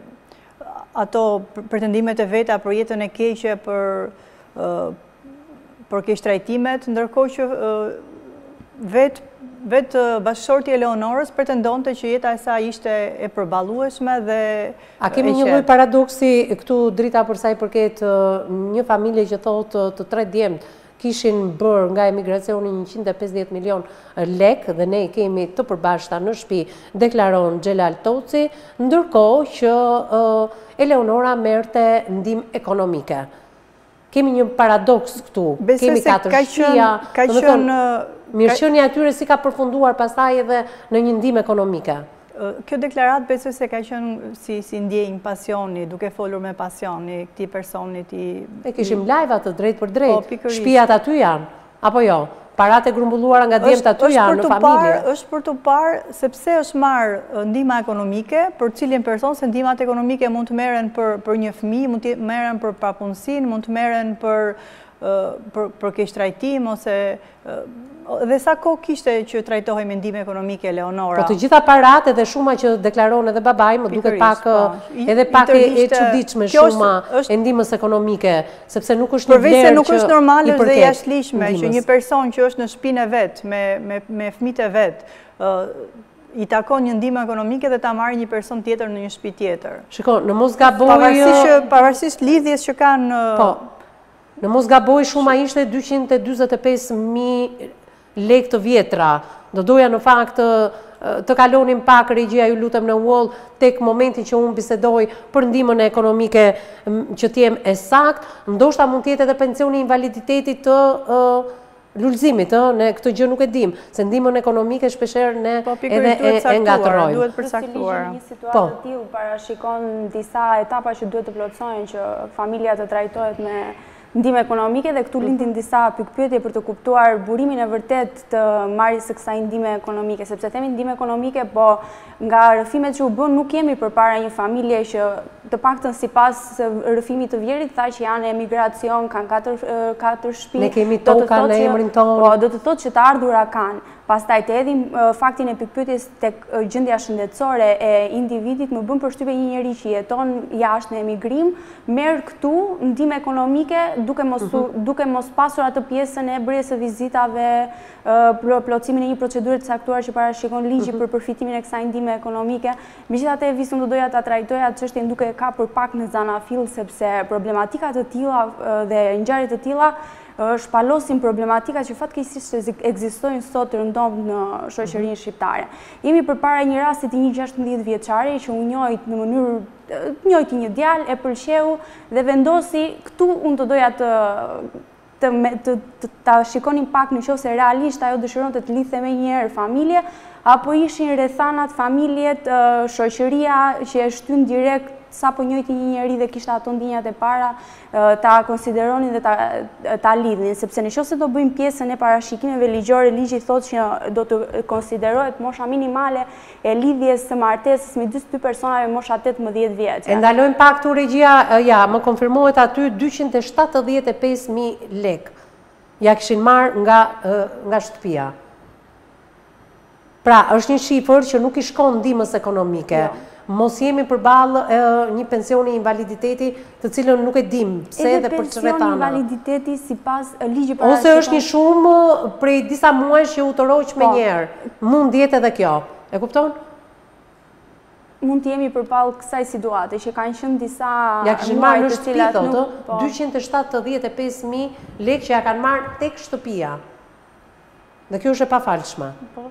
ato pretendimet e veta për jetën e keqe, për për keq trajtimet, ndërkohë që Vetë vet bashkëshorti Eleonorës pretendonte që jeta e saj ishte e përballueshme dhe A kemi një lloj paradoksi këtu drita për sa i përket një familje që thotë të tre djemt kishin bërë nga emigracioni njëqind e pesëdhjetë milion lek dhe ne kemi të përbashkëta në shtëpi, deklaron Xhelal Toci, ndërkohë që uh, Eleonora merrte ndihmë ekonomike. Kemi një paradoks këtu. Besoj kemi katër shtëpia, ka qenë mirëqenia e tyre si ka përfunduar pastaj edhe në një ndihmë ekonomike. Kjo deklarat besoj se ka qenë si, si ndjenjë pasioni, duke folur me pasioni këtij personit i... E kishim live atë drejt për drejt, po, shtëpiat aty janë, apo jo? Parat e grumbulluara nga djemt aty janë në familje. Është për të parë sepse është marrë ndihma ekonomike për cilin person, se ndihmat ekonomike mund të merren për, për një fëmijë, mund të merren për papunësinë, mund të merren për për, për keq trajtim ose dhe sa kohë kishte që trajtohej me ndihmë ekonomike Eleonora. Po të gjitha parat edhe shuma që deklaron edhe babai, më duket pak edhe pak e çuditshme shuma e ndihmës ekonomike, sepse nuk është një vlerë që përveç se nuk është normale dhe jashtëligjshme që një person që është në shtëpinë e vet me me me fëmijët e vet, i takon një ndihmë ekonomike dhe ta marrë një person tjetër në një shtëpi tjetër. Shiko, në mos gaboj pavarësisht pavarësisht lidhjes që kanë. Po. Në mos gaboj shuma ishte dyqind e dyzet e pesë mijë lekë të vjetra. Do doja në fakt të, të kalonim pak regjia, ju lutem në uoll tek momentin që unë bisedoj për ndihmën ekonomike që t'jem e sakt, ndoshta mund t'jetë edhe pensioni i invaliditetit të uh, lulëzimit, ne këtë gjë nuk e dim, se ndihmën ekonomike shpeshherë ne po, edhe e, e ngatërrojmë. Duhet përcaktuar. Një situatë po. Të tillë parashikon disa etapa që duhet të plotësohen që familja të trajtohet me ndihmë ekonomike dhe këtu lindin disa pikpyetje për të kuptuar burimin e vërtet të marrjes së kësaj ndihme ekonomike, sepse themi ndihmë ekonomike, po nga rrëfimet që u bën nuk jemi përpara një familje që të paktën sipas rrëfimit të vjerit tha që janë emigracion, kanë katër katër shtëpi. Ne kemi toka në emrin tonë. Po, do të thotë që të ardhura kanë. Pastaj të edhim faktin e pikpyetjes tek gjendja shëndetësore e individit më bën përshtypje një njerëz që jeton jashtë në emigrim, merr këtu ndihmë ekonomike duke mos uh -huh. duke mos pasur atë pjesën e bërjes së vizitave, për plotësimin e një procedure të caktuar që parashikon ligji uh -huh. për përfitimin e kësaj ndihme ekonomike. Megjithatë, visum do doja ta trajtoja çështjen duke ka për pak në zanafill, sepse problematika të tilla dhe ngjarje të tilla shpalosin problematika që fatkeqësisht ekzistojnë sot rëndomë në shoqërinë shqiptare. Jemi përpara një rasti të një gjashtëdhjetë vjeçare që u njohit në mënyrë njojti një djalë, e pëlqeu dhe vendosi këtu unë të doja të të shikonin pak në qoftë se realisht ajo dëshiron të të lidhte me një herë familje, apo ishin rrethanat, familjet, shoqëria që e shtyn direkt sa po njojti një njeri dhe kishte ato ndjenjat e para, ta konsideronin dhe ta lidhin, sepse në qoftë se do bëjmë pjesën e parashikimeve ligjore, ligji thotë që do të konsiderohet mosha minimale e lidhjes së martesës midis dy personave mosha tetëmbëdhjetë vjeç. E ndalojmë pak tu regjia, ja, më konfirmohet aty dyqind e shtatëdhjetë e pesë mijë lekë. Ja kishin marrë nga nga shtëpia. Pra, është një shifër që nuk i shkon ndihmës ekonomike. Mos jemi përballë një pensioni invaliditeti të cilën nuk e dim pse dhe për çfarë pensioni invaliditeti sipas ligjit para. Ose është një shumë prej disa muajsh që u toroq me njëherë. Mund jetë edhe kjo. E kupton? Mund të jemi përballë kësaj situate që kanë qenë disa ja kishin marrë në shtëpi thotë, dyqind e shtatëdhjetë e pesë mijë lekë që ja kanë marrë tek shtëpia. Dhe kjo është e pafalshme. Po.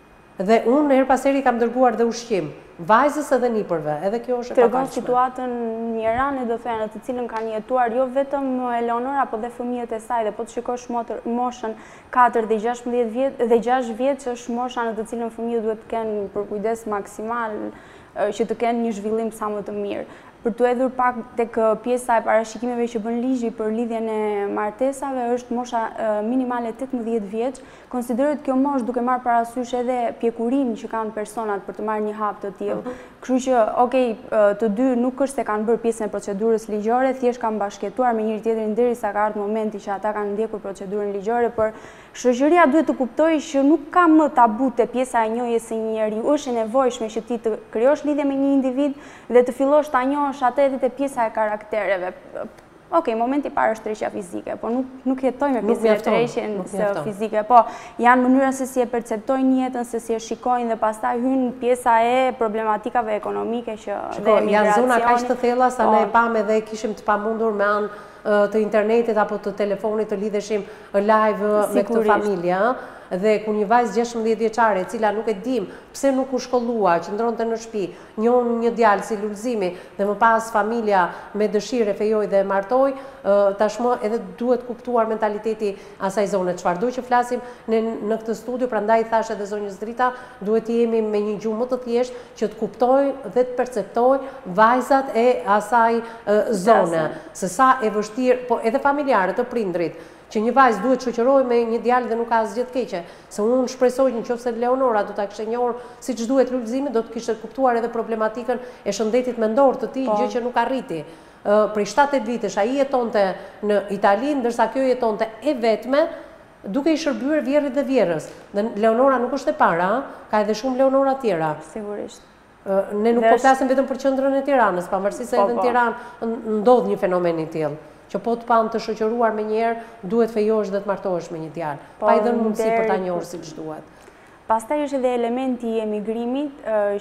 Dhe unë her pas heri kam dërguar dhe ushqim, vajzës edhe nipërve, edhe kjo është e pafalshme. Tregon situatën një Iran e do thënë në të cilën kanë jetuar jo vetëm Eleonora, po dhe fëmijët e saj, dhe po të shikosh moshën katër dhe gjashtëdhjetë vjeç dhe gjashtë vjeç është mosha në të cilën fëmijët duhet të kenë përkujdes maksimal që të kenë një zhvillim sa më të mirë. Për të edhur pak tek pjesa e parashikimeve që bën ligji për lidhjen e martesave, është mosha minimale tetëmbëdhjetë vjeç. Konsiderohet kjo moshë duke marrë parasysh edhe pjekurinë që kanë personat për të marrë një hap të tillë. Kështu që, okej, të dy nuk është se kanë bërë pjesën e procedurës ligjore, thjesht kanë bashkëtuar me njëri tjetrin derisa ka ardhur momenti që ata kanë ndjekur procedurën ligjore, por shoqëria duhet të kuptojë që nuk ka më tabu te pjesa e njohjes së një njeriu. Është e nevojshme që ti të krijosh lidhje me një individ dhe të fillosh ta njohësh atë edhe te pjesa e karaktereve. Okej, momenti i parë është tërheqja fizike, po nuk nuk jetojmë me pjesën e tërheqjes fizike, po janë mënyra se si e perceptojnë jetën, se si e shikojnë dhe pastaj hyn pjesa e problematikave ekonomike që dhe migracioni. Janë zona kaq të thella sa ne e pam edhe kishim të pamundur me anë të internetit apo të telefonit të lidheshim live me këtë familje, dhe ku një vajzë gjashtëdhjetë vjeçare e cila nuk e dim pse nuk u shkollua, qëndronte në shtëpi, njohun një djalë si Lulzimi dhe më pas familja me dëshirë e fejoi dhe e martoi, tashmë edhe duhet kuptuar mentaliteti asaj zone. Çfarë do që flasim në në këtë studio, prandaj thash edhe zonjës Drita, duhet të jemi me një gjuhë më të thjeshtë që të kuptojë dhe të perceptojë vajzat e asaj zone, se sa e vështirë, po edhe familjarët të prindrit, që një vajzë duhet shoqërohej me një djalë dhe nuk ka asgjë të keqe. Se unë shpresoj që nëse Leonora do ta kishte njohur siç duhet Lulzimin, do të kishte kuptuar edhe problematikën e shëndetit mendor të tij, gjë që nuk arriti. Prej shtatëdhjetë vitesh ai jetonte në Itali, ndërsa kjo jetonte e vetme, duke i shërbyer vjerrit dhe vjerrës. Dhe Leonora nuk është e para, ka edhe shumë Leonora tjera. Sigurisht. Ne nuk po flasim vetëm për qendrën e Tiranës, pavarësisht se edhe në Tiranë ndodh një fenomen i tillë, që po të panë të shoqëruar me njerë, duhet fejosh dhe të martohesh me një djalë. Pa i dhënë mundësi për ta njohur siç duhet. Pastaj është edhe elementi i emigrimit,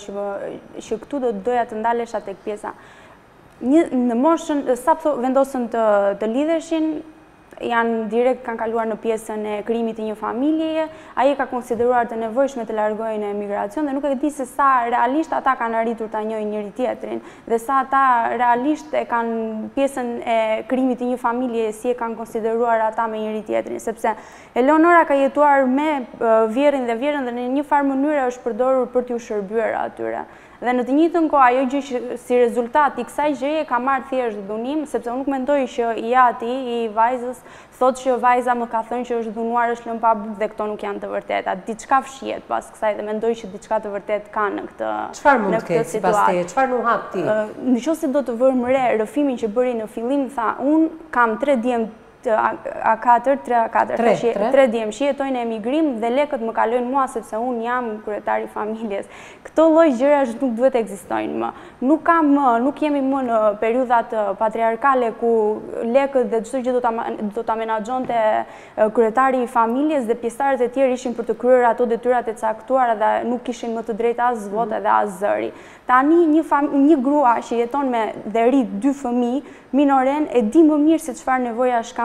që këtu do të doja të ndalesha tek pjesa. Në moshën, sa vendosën të lidheshin, janë direkt kanë kaluar në pjesën e krijimit të një familjeje, ai ka konsideruar të nevojshme të largohej në emigracion dhe nuk e di se sa realisht ata kanë arritur ta njohin njëri tjetrin dhe sa ata realisht e kanë pjesën e krijimit të një familje si e kanë konsideruar ata me njëri tjetrin, sepse Eleonora ka jetuar me vjerrin dhe vjerën dhe në një farë mënyrë është përdorur për t'u shërbyer atyre. Dhe në të njëjtën kohë ajo gjë që si rezultat i kësaj gjëje ka marrë thjesht dhunim, sepse unë nuk mendoj që i ati i vajzës thotë që vajza më ka thënë që është dhunuar, është lënë pa bukë dhe këto nuk janë të vërteta. Diçka fshihet pas kësaj dhe mendoj që diçka të vërtet ka në këtë situatë. Çfarë mund të ketë sipas teje? Çfarë nuk hap ti? Nëse do të vëmë re rrëfimin që bëri në fillim, tha, unë kam tre djem A katër, tre A katër, tre djemë që jetojnë e emigrim dhe lekët më kalojnë mua sepse unë jam kryetari familjes. Këto lloj gjërash nuk duhet ekzistojnë më. Nuk kam më, nuk jemi më në periudhat patriarkale ku lekët dhe çdo gjë do ta menaxhonte kryetari i familjes dhe pjesëtarët e tjerë ishin për të kryer ato detyrat e caktuara dhe nuk kishin më të drejtë as votë dhe as zëri. Tani një, një grua që jeton me dhe rrit dy fëmijë minoren e di më mirë se çfarë nevojash kanë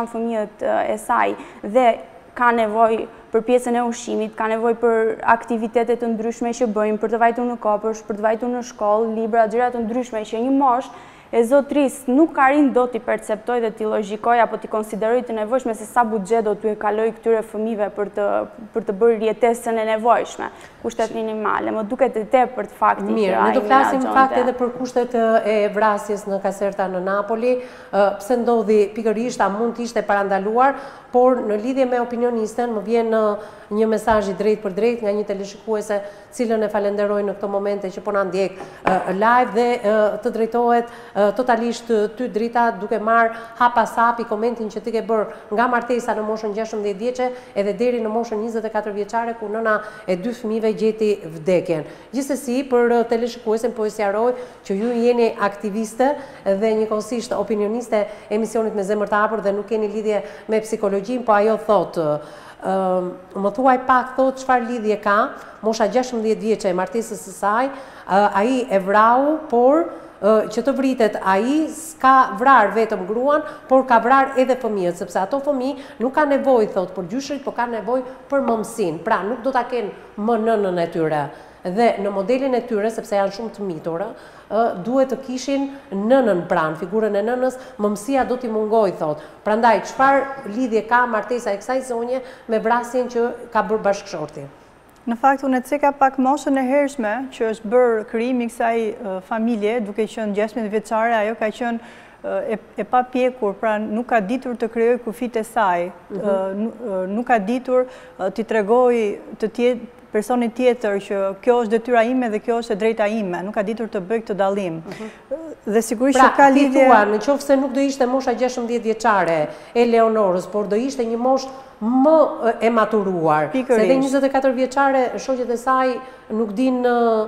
shkon fëmijët e saj dhe ka nevojë për pjesën e ushqimit, ka nevojë për aktivitetet të ndryshme që bëjmë, për të vajtur në kopësh, për të vajtur në shkollë, libra, gjëra të ndryshme që një moshë e zotërisë nuk ka rinë do t'i perceptoj dhe t'i logjikoj apo t'i konsideroj të nevojshme se sa buxhet do t'u e kaloj këtyre fëmijëve për të për të bërë rjetesën e nevojshme, kushtet minimale. Më duket e tepër të fakti. Mirë, ne do flasim fakt edhe për kushtet e vrasjes në Caserta në Napoli, pse ndodhi pikërisht, a mund të ishte parandaluar, por në lidhje me opinionisten më vjen një mesazh i drejt për drejt nga një teleshikuese, cilën e falenderoj në këto momente që po na ndjek live dhe të drejtohet totalisht ty Drita, duke marrë hap pas hapi komentin që ti ke bërë nga martesa në moshën gjashtëmbëdhjetë vjeçe edhe deri në moshën njëzet e katër vjeçare ku nëna e dy fëmijëve gjeti vdekjen. Gjithsesi, për teleshikuesen po e sqaroj që ju jeni aktiviste dhe njëkohësisht opinioniste emisionit Me Zemër të Hapur dhe nuk keni lidhje me psikologjin, po ajo thotë Uh, më thuaj pak, thot, çfarë lidhje ka mosha gjashtëmbëdhjetë vjeçe e martesës së saj, uh, ai e vrau, por uh, që të vritet, ai s'ka vrar vetëm gruan, por ka vrar edhe fëmijët, sepse ato fëmijë nuk ka nevojë, thot, për gjyshrit, por ka nevojë për momsin. Pra, nuk do ta kenë më nënën e tyre. Dhe në modelin e tyre, sepse janë shumë të mitur, duhet të kishin nënën pranë, figurën e nënës, mëmsia do t'i mungoj, thot. Prandaj, çfarë lidhje ka martesa e kësaj zonje me vrasjen që ka bërë bashkëshorti? Në fakt, unë e ceka pak moshën e hershme që është bërë krijimi kësaj familje, duke qenë gjashtëmbëdhjetë vjeçare, ajo ka qenë e, e pa pjekur, pra nuk ka ditur të krijoj kufit e saj, mm-hmm. nuk ka ditur t'i tregoj të tjetë personit tjetër që kjo është detyra ime dhe kjo është e drejta ime, nuk ka ditur të bëj këtë dallim. Dhe sigurisht që ka lidhje. Pra, ti thua, në qoftë se nuk do ishte mosha gjashtëmbëdhjetë vjeçare e Leonorës, por do ishte një moshë më e maturuar. Se edhe njëzet e katër vjeçare, shoqet e saj nuk din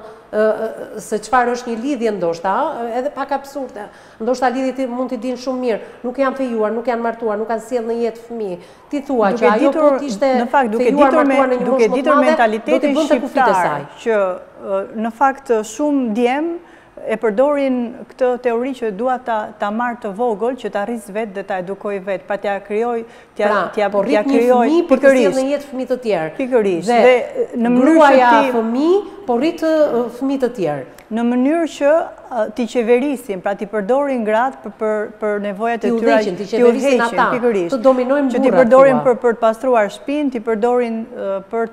se çfarë është një lidhje ndoshta, edhe pak absurde. Ndoshta lidhjet mund t'i din shumë mirë, nuk janë fejuar, nuk janë martuar, nuk kanë sjellë në jetë fëmijë. Ti thua që ajo po t'ishte fejuar, martuar në një moshë më të madhe, do t'i bënte kufit e saj. Që në fakt shumë djem e përdorin këtë teori që dua ta marrë të vogël, që ta rris vetë dhe ta edukoj vetë, pa t'ja kryoj, t'ja po rrit një fëmijë për të sjellë në jetë fëmijë të tjerë. Pikërisht. Dhe në gruaja fëmijë, po rrit fëmijë të tjerë. Në mënyrë që t'i qeverisin, pra t'i përdorin gratë për nevojat e tyra, t'i qeverisin ata, të dominojnë burrat. Që t'i përdorin për të pastruar shtëpinë, t'i përdorin për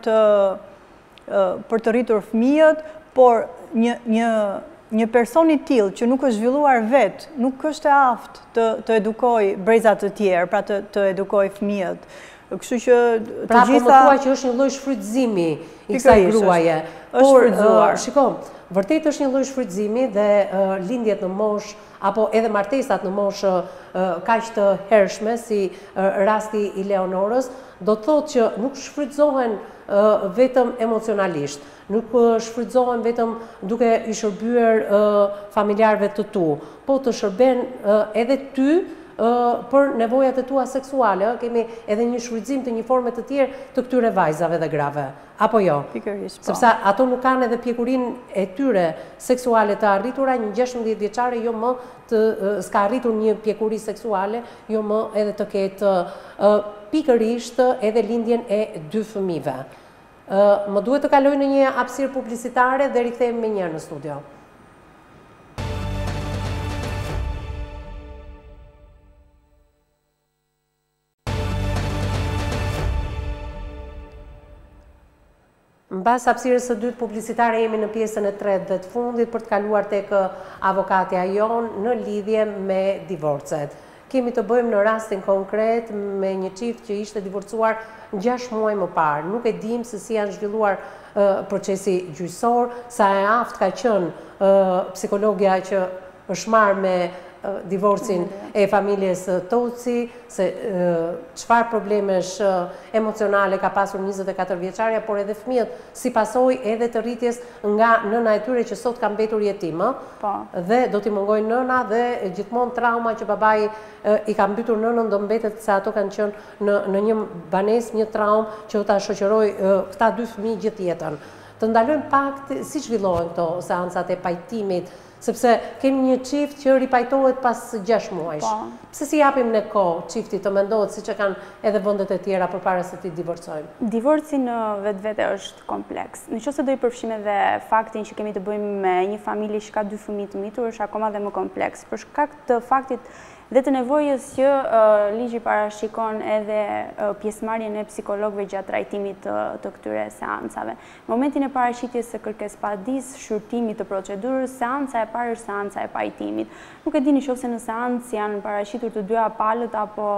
të rritur fëmijët, por një Një person i tillë që nuk është zhvilluar vetë, nuk është e aftë të edukoj brezat të tjerë, pra të edukoj fëmijët. Kështu që të pra, gjitha... Pra, po më thua që është një lloj shfrytëzimi i kësaj gruaje. është shfrytëzuar. Shiko, vërtet është një lloj shfrytëzimi dhe lindjet në moshë, apo edhe martesat në moshë kaq të hershme, si rasti i Leonorës, do të thotë që nuk shfrytëzohen vetëm emocionalisht, nuk shfrytëzohen vetëm duke i shërbyer familjarëve të tu, po të shërben edhe ty për nevojat e tua seksuale, kemi edhe një shfrytëzim të një forme të tjerë të këtyre vajzave dhe grave. Apo jo? Pikërisht, po. Sepse ato nuk kanë edhe pjekurinë e tyre seksuale të arritura, një gjashtëmbëdhjetë vjeçare jo më të s'ka arritur një pjekuri seksuale, jo më edhe të ketë pikërisht edhe lindjen e dy fëmijëve. Më duhet të kaloj në një hapësirë publicitare dhe rikthehemi me njëherë në studio. Mbas hapësirës së dytë publicitare jemi në pjesën e tretë dhe të fundit për të kaluar tek avokatja jon në lidhje me divorcet. Kemi të bëjmë në rastin konkret me një çift që ishte divorcuar gjashtë muaj më parë. Nuk e dim se si janë zhvilluar procesi gjyqësor, sa e aftë ka qenë psikologja që është marrë me divorcin e familjes Toci, se çfarë problemesh emocionale ka pasur njëzet e katër vjeçarja, por edhe fëmijët si pasojë edhe të rritjes nga nëna e tyre që sot ka mbetur jetim, dhe do t'i mungojnë nëna dhe gjithmonë trauma që babai i ka mbytur nënën do mbetet se ato kanë qenë në një banesë, një traumë që ta shoqëroi këta dy fëmijë gjithë jetën. Të ndalojmë pak si zhvillohen këto seancat e pajtimit sepse kemi një çift që ripajtohet pas gjashtë muajsh. Pse si japim ne kohë çiftit të mendohet siç e kanë edhe vendet e tjera përpara se të divorcojnë? Divorci në vetvete është kompleks. Nëse do i përfshijmë edhe faktin që kemi të bëjmë me një familje që ka dy fëmijë të mitur, është akoma dhe më kompleks. Për shkak të faktit dhe të nevojës që ligji parashikon edhe pjesëmarrjen e psikologëve gjatë trajtimit të këtyre seancave. Në momentin e paraqitjes së kërkesë padisë, shurtimit të procedurës, seanca e parë është seanca e pajtimit. Nuk e dini nëse në seancë janë paraqitur të dyja palët apo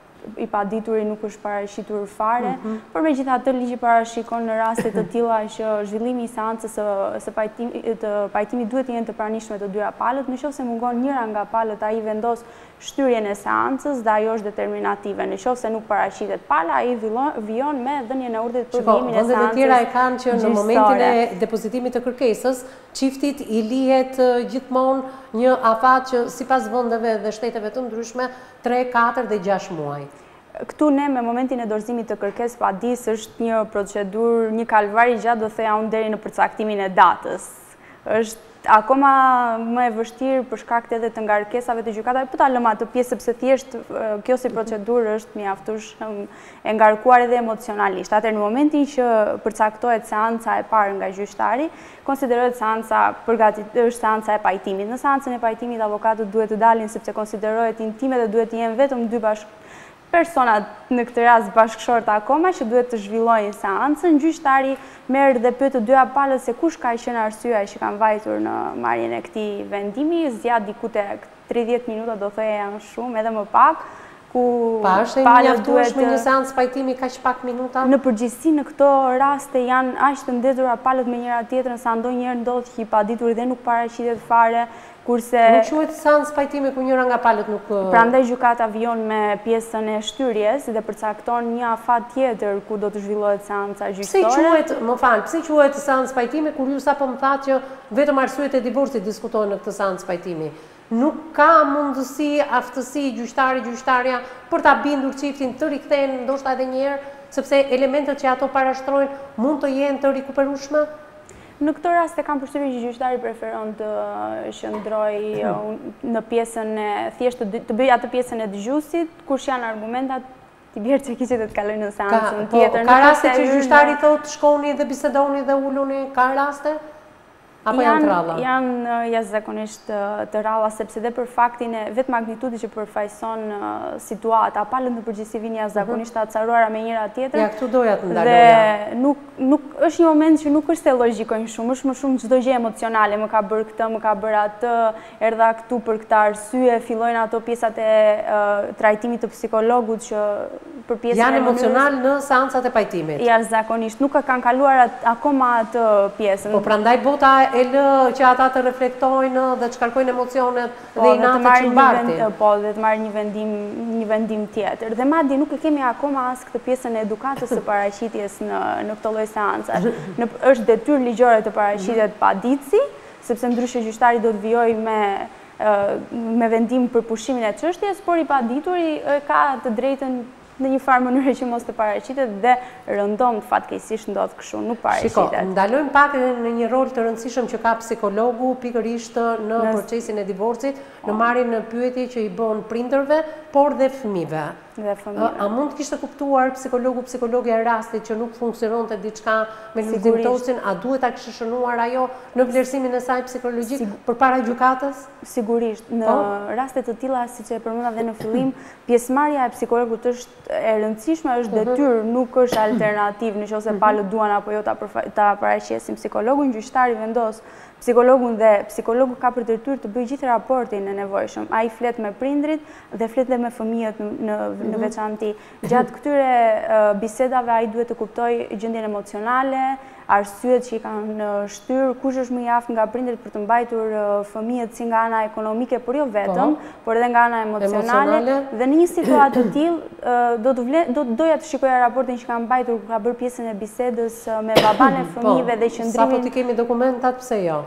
i padituri nuk është parashitur fare, por megjithatë ligji parashikon në raste të tilla që zhvillimi i seancës së pajtimit duhet të jenë të pranishme të dyja palët. Nëse mungon njëra nga palët, ai vendos shtyrjen e seancës dhe ajo është determinative. Nëse nuk paraqitet pala, ai vijon me dhënien e urdhrit për vijimin e seancës. Vendet e tjera e kanë që në momentin e depozitimit të kërkesës, çiftit i lihet gjithmonë një afat që sipas vendeve dhe shteteve të ndryshme tre, katër dhe gjashtë muaj. Këtu ne me momentin e dorëzimit të kërkesë padisë është një procedurë, një kalvar i gjatë, do thëja unë deri në përcaktimin e datës. Është akoma më e vështirë për shkak edhe të ngarkesave të gjykatave, po ta lëm atë pjesë sepse thjesht kjo si procedurë është mjaftuar e ngarkuar edhe emocionalisht. Atëherë në momentin që përcaktohet seanca e parë nga gjyqtari, konsiderohet seanca përgatitur, është seanca e pajtimit. Në seancën e pajtimit avokatët duhet të dalin sepse konsiderohet intime dhe duhet të jenë vetëm dy bashkë personat në këtë rast bashkëshorta akoma që duhet të zhvillojnë seancën. Gjyqtari merr dhe pyet të dyja palët se kush ka qenë arsyeja që kanë vajtur në marrjen e këtij vendimi. Zgjat diku tek tridhjetë minuta, do thoya janë shumë, edhe më pak, ku palët duhet me një seancë pajtimi kaq pak minuta. Në përgjithësi në këto raste janë aq të ndetura palët me njëra tjetrën sa ndonjëherë ndodh që i paditur dhe nuk paraqitet fare. Kurse nuk quhet seancë pajtimi ku njëra nga palët nuk. Prandaj gjykata vijon me pjesën e shtyrjes dhe përcakton një afat tjetër ku do të zhvillohet seanca gjyqësore. Pse quhet, më fal, pse quhet seancë pajtimi kur ju sapo më thatë që vetëm arsyet e divorcit diskutohen në këtë seancë pajtimi? Nuk ka mundësi, aftësi gjyqtari, gjyqtarja për ta bindur çiftin të rikthehen ndoshta edhe një herë, sepse elementet që ato parashtrojnë mund të jenë të rikuperueshme? Në këtë rast e kam përshtypjen që gjyqtari preferon të qëndrojë në pjesën e thjesht të bëjë atë pjesën e dëgjuesit, kush janë argumentat ti bjerë që kishte të kalojnë në seancën tjetër. Ka raste që gjyqtari thotë shkoni dhe bisedoni dhe uluni, ka raste? Apo janë të ralla? Janë jashtëzakonisht të ralla, sepse dhe për faktin e vetë magnitudit që përfaqëson situata, palët në përgjithësi vini jashtëzakonisht të acaruara me njëra tjetër. Ja, këtu doja të ndaloja. Dhe nuk është një moment që nuk është se logjikojnë shumë, është më shumë çdo gjë emocionale, më ka bërë këtë, më ka bërë atë, erdha këtu për këtë arsye, fillojnë ato pjesat e trajtimit të psikologut që për pjesën janë emocional në seancat e pajtimit. Jashtëzakonisht, nuk kanë kaluar akoma atë pjesën. Po prandaj bota e lë që ata të reflektojnë dhe të shkarkojnë emocionet dhe i natë që mbartin. Po, dhe të marrë një vendim, një vendim tjetër. Dhe madje nuk e kemi akoma as këtë pjesën e edukatës së paraqitjes në, në këtë lloj seancash. Është detyrë ligjore të paraqitet paditësi, sepse ndryshe gjyqtari do të vijojë me me vendim për pushimin e çështjes, por i padituri ka të drejtën në një farë mënyrë që mos të paraqitet dhe rëndom të fatkeqësisht ndodh kështu, nuk paraqitet. Shiko, ndalojmë pak në një rol të rëndësishëm që ka psikologu pikërisht në procesin e divorcit, në marrjen në pyetje që i bën prindërve, por dhe fëmijëve. A mund të kishte kuptuar psikologu, psikologja e rastit që nuk funksiononte diçka me lulëzimtosin, a duhet ta kishte shënuar ajo në vlerësimin e saj psikologjik përpara gjykatës? Sigurisht, në raste të tilla, siç e përmenda dhe në fillim, pjesëmarrja e psikologut është e rëndësishme, është detyrë, nuk është alternativë, nëse palët duan apo jo ta paraqesin psikologun, gjyqtari vendos psikologun dhe psikologu ka për detyrë të bëjë gjithë raportin e nevojshëm. Ai flet me prindrit dhe flet dhe me fëmijët në në veçanti. Gjatë këtyre bisedave ai duhet të kuptojë gjendjen emocionale, arsyet që i kanë shtyr, kush është më i aftë nga prindërit për të mbajtur fëmijët si nga ana ekonomike, por jo vetëm, por edhe nga ana emocionale. Dhe në një situatë të tillë do të vle, do doja të shikoja raportin që ka mbajtur, ka bërë pjesën e bisedës me baban e fëmijëve dhe qëndrimin. Sapo ti kemi dokumentat, pse jo?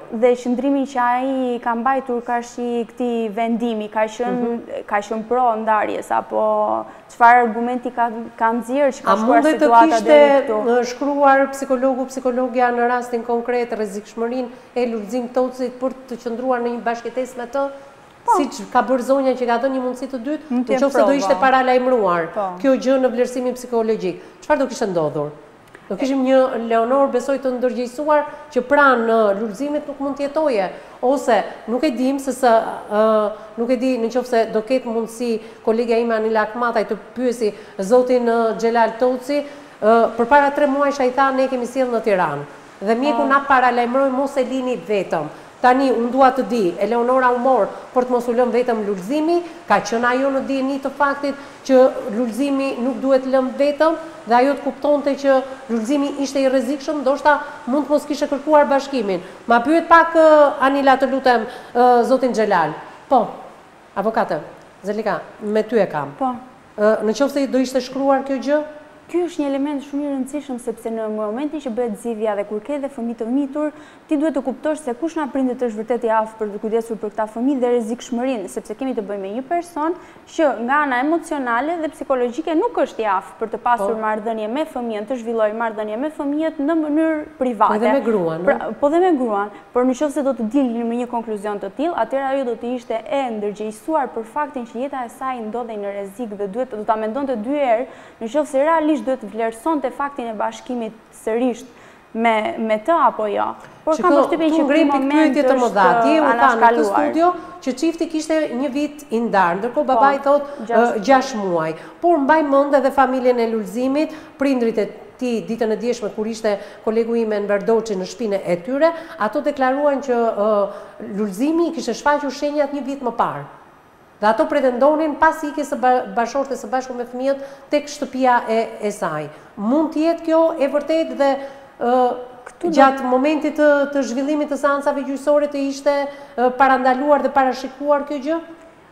Dhe qëndrimi që ai ka mbajtur ka shi këtij vendimi, ka qenë ka qenë pro ndarjes apo çfarë argumenti ka ka nxjerrë që ka shkuar situata deri këtu? A mundet të kishte shkruar psikologu, psikologja në rastin konkret rrezikshmërinë e Lulzim Tocit për të qëndruar në një bashkëtesë me të? Siç ka bërë zonja që ka dhënë një mundësi të dytë, nëse do ishte paralajmëruar kjo gjë në vlerësimin psikologjik, çfarë do kishte ndodhur? Do kishim një Leonor besoj të ndërgjegjësuar që pranë në Lulzimit nuk mund të jetoje, ose nuk e dim se sa nuk e di nëse do ketë mundësi kolegja ime Anila Akmataj të pyesi zotin Xhelal Toci, përpara tre muajsh ai tha ne kemi sjell në Tiranë dhe mjeku na paralajmëroi mos e lini vetëm. Tani, unë dua të di, Eleonora u morë për të mos u lëmë vetëm Lulzimi, ka qenë ajo në dieni të faktit që Lulzimi nuk duhet lëmë vetëm, dhe ajo të kuptonte që Lulzimi ishte i rrezikshëm, ndoshta mund të mos kishte kërkuar bashkimin. Ma pyet pak Anila, të lutem, zotin Xhelal. Po, avokate, Zelika, me ty e kam. Po. Në qoftë se do ishte shkruar kjo gjë? Ky është një element shumë i rëndësishëm sepse në momentin që bëhet zgjidhja dhe kur ke dhe fëmijë të rritur, ti duhet të kuptosh se kush nga prindërit është vërtet i aftë për të kujdesur për këta fëmijë dhe rrezikshmërinë, sepse kemi të bëjmë me një person që nga ana emocionale dhe psikologjike nuk është i aftë për të pasur marrëdhënie me fëmijën, të zhvillojë marrëdhënie me fëmijët në mënyrë private. Po dhe me gruan, pra, po dhe me gruan, por nëse do të dilni me një konkluzion të tillë, atëherë ajo do të ishte e ndërgjegjësuar për faktin që jeta e saj ndodhej në rrezik dhe duhet do ta mendonte dy herë, nëse realisht duhet të vlerësonte faktin e bashkimit sërish me me të apo jo. Por kam përshtypjen që në moment të mëdhat, je u tha në këtë studio që çifti kishte një vit i ndarë, ndërkohë babai thotë gjashtë muaj. Por mbaj mend edhe familjen e Lulzimit, prindrit e ti ditën e djeshme kur ishte kolegu im Enver Doçi në shtëpinë e tyre, ato deklaruan që Lulzimi kishte shfaqur shenjat një vit më parë. Dhe ato pretendonin pas ikjes së bashortes së bashku me fëmijët tek shtëpia e saj. Mund të jetë kjo e vërtetë dhe gjatë momentit të zhvillimit të seancave gjyqësore të ishte parandaluar dhe parashikuar kjo gjë?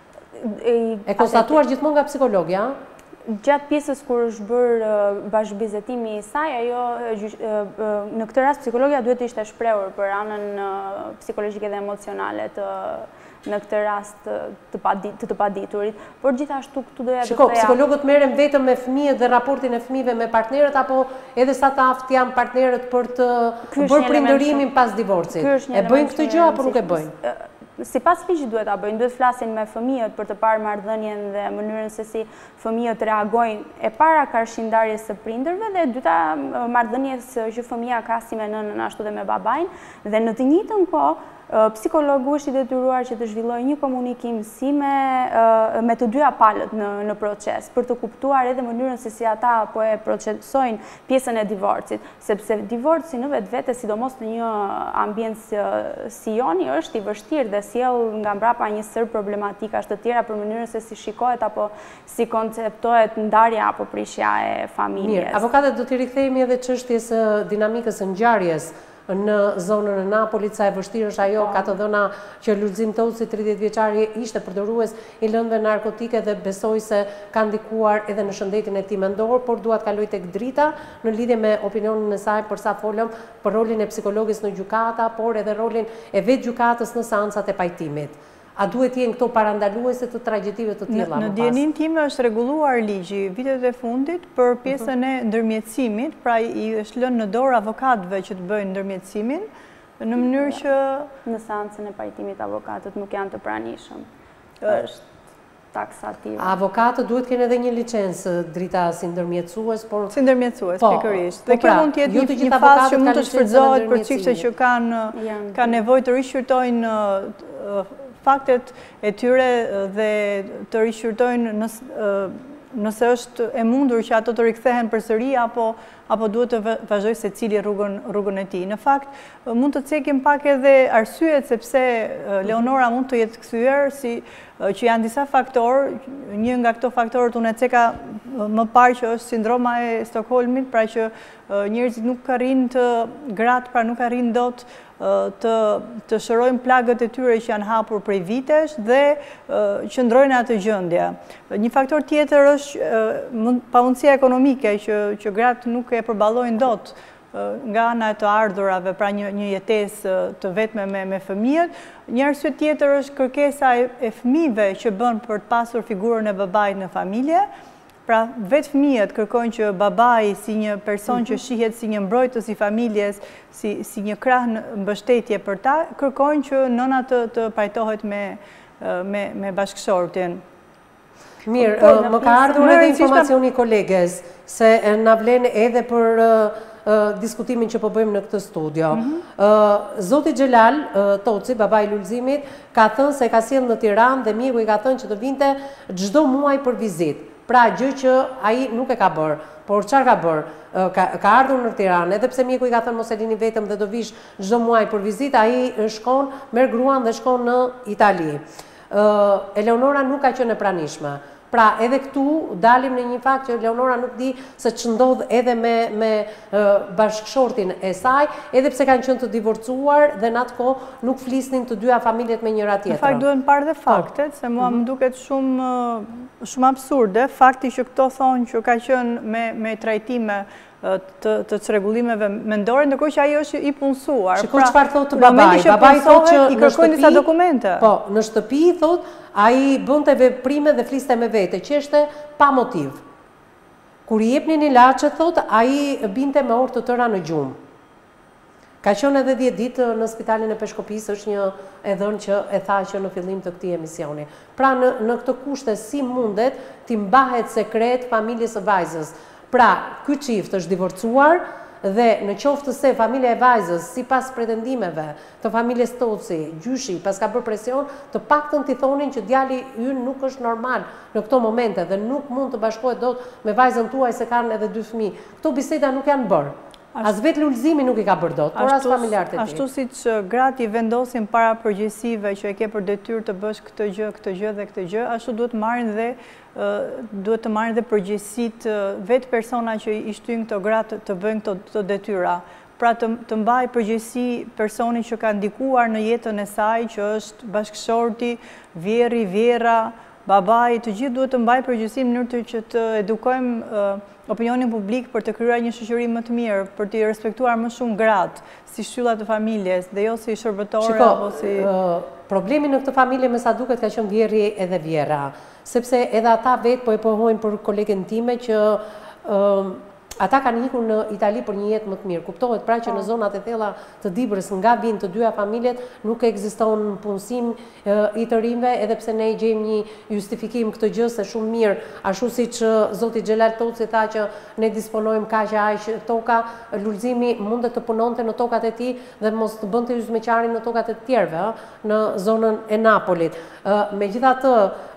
E konstatuar gjithmonë nga psikologja? Gjatë pjesës kur është bërë bashkëbizetimi i saj, ajo në këtë rast psikologja duhet të ishte shprehur për anën psikologjike dhe emocionale të në këtë rast të të paditurit, por gjithashtu këtu doja të thoya. Shiko, psikologët merren vetëm me fëmijët dhe raportin e fëmijëve me partnerët apo edhe sa të aftë janë partnerët për të bërë prindërimin pas divorcit? E bëjnë këtë gjë apo nuk e bëjnë? Sipas ligjit duhet ta bëjnë, duhet flasin me fëmijët për të parë marrëdhënien dhe mënyrën se si fëmijët reagojnë e para karshindarjes së prindërve dhe e dyta marrëdhënies që fëmia ka si me nënën ashtu dhe me babain, dhe në të njëjtën kohë psikologu është i detyruar që të zhvillojë një komunikim si me, me të dyja palët në, në proces, për të kuptuar edhe mënyrën se si ata po e procesojnë pjesën e divorcit, sepse divorci në vetë vete, sidomos në një ambient si joni, është i vështirë dhe sjell nga mbrapa një sër problematikash të tjera për mënyrën se si shikohet apo si konceptohet ndarja apo prishja e familjes. Mirë, avokatët do t'i rikthehemi edhe çështjes së dinamikës së ngjarjes në zonën e Napolit, sa e vështirë është ajo, ka të dhëna që Lulzim Toci, tridhjetë vjeçari, ishte përdorues i lëndëve narkotike dhe besoj se ka ndikuar edhe në shëndetin e tij mendor, por dua të kaloj tek drita në lidhje me opinionin e saj për sa folëm për rolin e psikologis në gjykata, por edhe rolin e vetë gjykatës në seancat e pajtimit. A duhet jenë këto parandaluese të tragjedive të tilla? Në dienin time është rregulluar ligji vitet e fundit për pjesën e ndërmjetësimit, pra i është lënë në dorë avokatëve që të bëjnë ndërmjetësimin, në mënyrë që në seancën e pajtimit avokatët nuk janë të pranishëm. Është taksativ. Avokatët duhet kenë edhe një licencë drita si ndërmjetësues, por si ndërmjetësues pikërisht. Dhe kjo mund të jetë një fazë që mund të shfrytëzohet për çifte që kanë kanë nevojë të rishqyrtojnë faktet e tyre dhe të rishqyrtojnë nëse është e mundur që ato të rikthehen përsëri apo apo duhet të vazhdoj secili rrugën rrugën e tij. Në fakt, mund të cekim pak edhe arsyet sepse Leonora mund të jetë kthyer si që janë disa faktorë, një nga këto faktorët unë e ceka më parë që është sindroma e Stockholmit, pra që njerëzit nuk arrin të gratë, pra nuk arrin dot të të shërojnë plagët e tyre që janë hapur prej vitesh dhe qëndrojnë atë gjendje. Një faktor tjetër është pamundësia ekonomike që që gratë nuk e përballojnë dot nga ana e të ardhurave, pra një, një jetesë të vetme me, me fëmijët. Një arsye tjetër është kërkesa e, e fëmijëve që bën për të pasur figurën e babait në familje. Pra vetë fëmijët kërkojnë që babai si një person që shihet si një mbrojtës i familjes, si, si një krah në mbështetje për ta, kërkojnë që nëna të, të pajtohet me, me, me bashkëshortin. Mirë, uh, më ka ardhur edhe informacioni koleges, se na vlen edhe për uh, uh, diskutimin që po bëjmë në këtë studio. Mm -hmm. uh, Zoti Xhelal uh, Toci, baba i Lulzimit, ka thënë se ka sjellë në Tiranë dhe mjeku i ka thënë që të vinte çdo muaj për vizitë. Pra gjë që ai nuk e ka bërë. Por çfarë ka bërë? Uh, ka, ka ardhur në Tiranë, edhe pse mjeku i ka thënë mos e lini vetëm dhe do vish çdo muaj për vizitë, ai shkon, merr gruan dhe shkon në Itali. Uh, Eleonora nuk ka qenë e pranishme. Pra edhe këtu dalim në një fakt që Eleonora nuk di se që ndodh edhe me, me uh, bashkëshortin e saj, edhe pse kanë qenë të divorcuar dhe në atë kohë nuk flisnin të dyja familjet me njëra tjetrën. Në fakt duhet parë dhe faktet, se mua më duket shumë, shumë absurde, fakti që këto thonë që ka qenë me, me trajtime të, të çrregullimeve mendore, ndërkohë që ai është i punësuar. Shikoj çfarë thotë babai. Babai thotë që i kërkojnë disa dokumente. Po, në shtëpi thotë ai bënte veprime dhe fliste me vete, që është pa motiv. Kur i jepnin ilaçet, thotë, ai binte me orë të tëra në gjumë. Ka qenë edhe dhjetë ditë në spitalin e Peshkopisë, është një edhën që e tha që në fillim të këtij emisioni. Pra në, në këtë kushte si mundet ti mbahet sekret familjes së vajzës. Pra, ky çift është divorcuar dhe në qoftë se familja e vajzës, sipas pretendimeve të familjes Toci, gjyshi pas ka bërë presion, të paktën t'i thonin që djali ynë nuk është normal në këto momente dhe nuk mund të bashkohet dot me vajzën tuaj se kanë edhe dy fëmijë. Këto biseda nuk janë bërë. As vetë Lulzimi nuk i ka bërë dot, por as familjarët e tij. Ashtu siç gratë vendosin para përgjegjësive që e ke për detyrë të bësh këtë gjë, këtë gjë dhe këtë gjë, ashtu duhet marrin dhe duhet të marrin dhe përgjegjësitë vetë persona që i shtyn këto gratë të bëjnë këto, këto detyra. Pra të, të mbaj përgjegjësi personi që ka ndikuar në jetën e saj, që është bashkëshorti, vjerri, vjera, babai, të gjithë duhet të mbaj përgjegjësi në mënyrë që të edukojmë uh, opinionin publik për të krijuar një shoqëri më të mirë, për të respektuar më shumë gratë si shtyllat të familjes dhe jo si shërbëtore apo si uh, problemi në këtë familje me sa duket ka qenë vjerri edhe vjera, sepse edhe ata vetë po e pohojnë për kolegen time që uh, ata kanë ikur në Itali për një jetë më të mirë. Kuptohet pra që në zonat e thella të Dibrës nga vinë të dyja familjet nuk ekziston punësim i të rinjve, edhe pse ne i gjejmë një justifikim këtë gjë se shumë mirë, ashtu siç zoti Xhelal Toci tha që ne disponojmë kaq e aq toka, Lulzimi mundet të punonte në tokat e tij dhe mos të bënte yzmeqarin në tokat e të tjerëve, në zonën e Napolit. Megjithatë,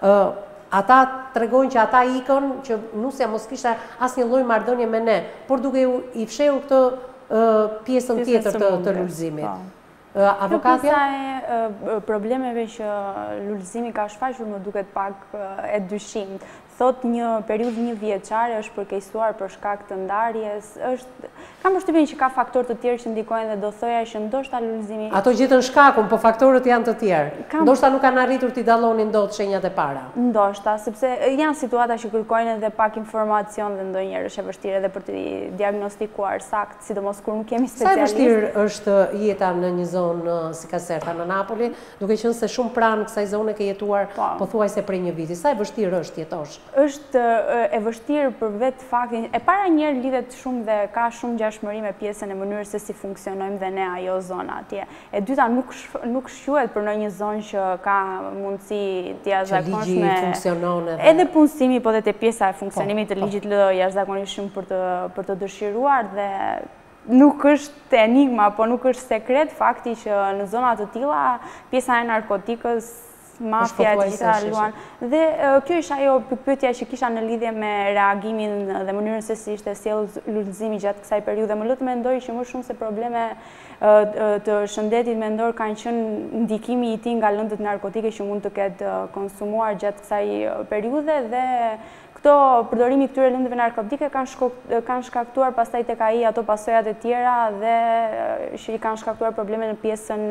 ata tregojnë që ata ikën, që nusja mos kishte asnjë lloj marrëdhënie me ne, por duke i fshehur këtë uh, pjesën tjetër të, të Lulzimit. Uh, avokatja? Kjo pjesa e problemeve që Lulzimi ka shfaqur më duket pak e dyshim. Thot një periudhë një vjeçare është përkeqësuar për shkak të ndarjes, është kam përshtypjen që ka faktorë të tjerë që ndikojnë dhe do thoja që ndoshta Lulzimi. Ato gjetën shkakun, po faktorët janë të tjerë. Kam... Ndoshta nuk kanë arritur t'i dallonin dot shenjat e para. Ndoshta, sepse janë situata që kërkojnë edhe pak informacion dhe ndonjëherë është e vështirë edhe për të diagnostikuar sakt, sidomos kur nuk kemi specialist. Sa e vështirë është jeta në një zonë si Caserta në Napoli, duke qenë se shumë pranë kësaj zone ke jetuar pothuajse prej një viti. Sa e vështirë është jetosh? Është e vështirë për vetë faktin, e para njerë lidhet shumë dhe ka shumë gjashmëri me pjesën e mënyrës se si funksionojmë dhe ne ajo zona atje. E dyta nuk, nuk shquhet për në një zonë që ka mundësi të jashtëzakonshme. Që ligji funksionon edhe. Edhe punësimi, po dhe të pjesa e funksionimit të ligjit lë jashtëzakonisht shumë për të, për të dëshiruar dhe nuk është enigma, po nuk është sekret fakti që në zonat të tilla pjesa e narkotikës, mafia e gjitha luan. Dhe kjo isha ajo pyetja që kisha në lidhje me reagimin dhe mënyrën se si ishte sjellur Lulzimi gjatë kësaj periudhe. Më lutem mendoj që më shumë se probleme të shëndetit mendor kanë qenë ndikimi i tij nga lëndët narkotike që mund të ketë konsumuar gjatë kësaj periudhe dhe Këto përdorimi këtyre lëndëve narkotike kanë shkaktuar pastaj tek ai ato pasojat e tjera dhe që i kanë shkaktuar probleme në pjesën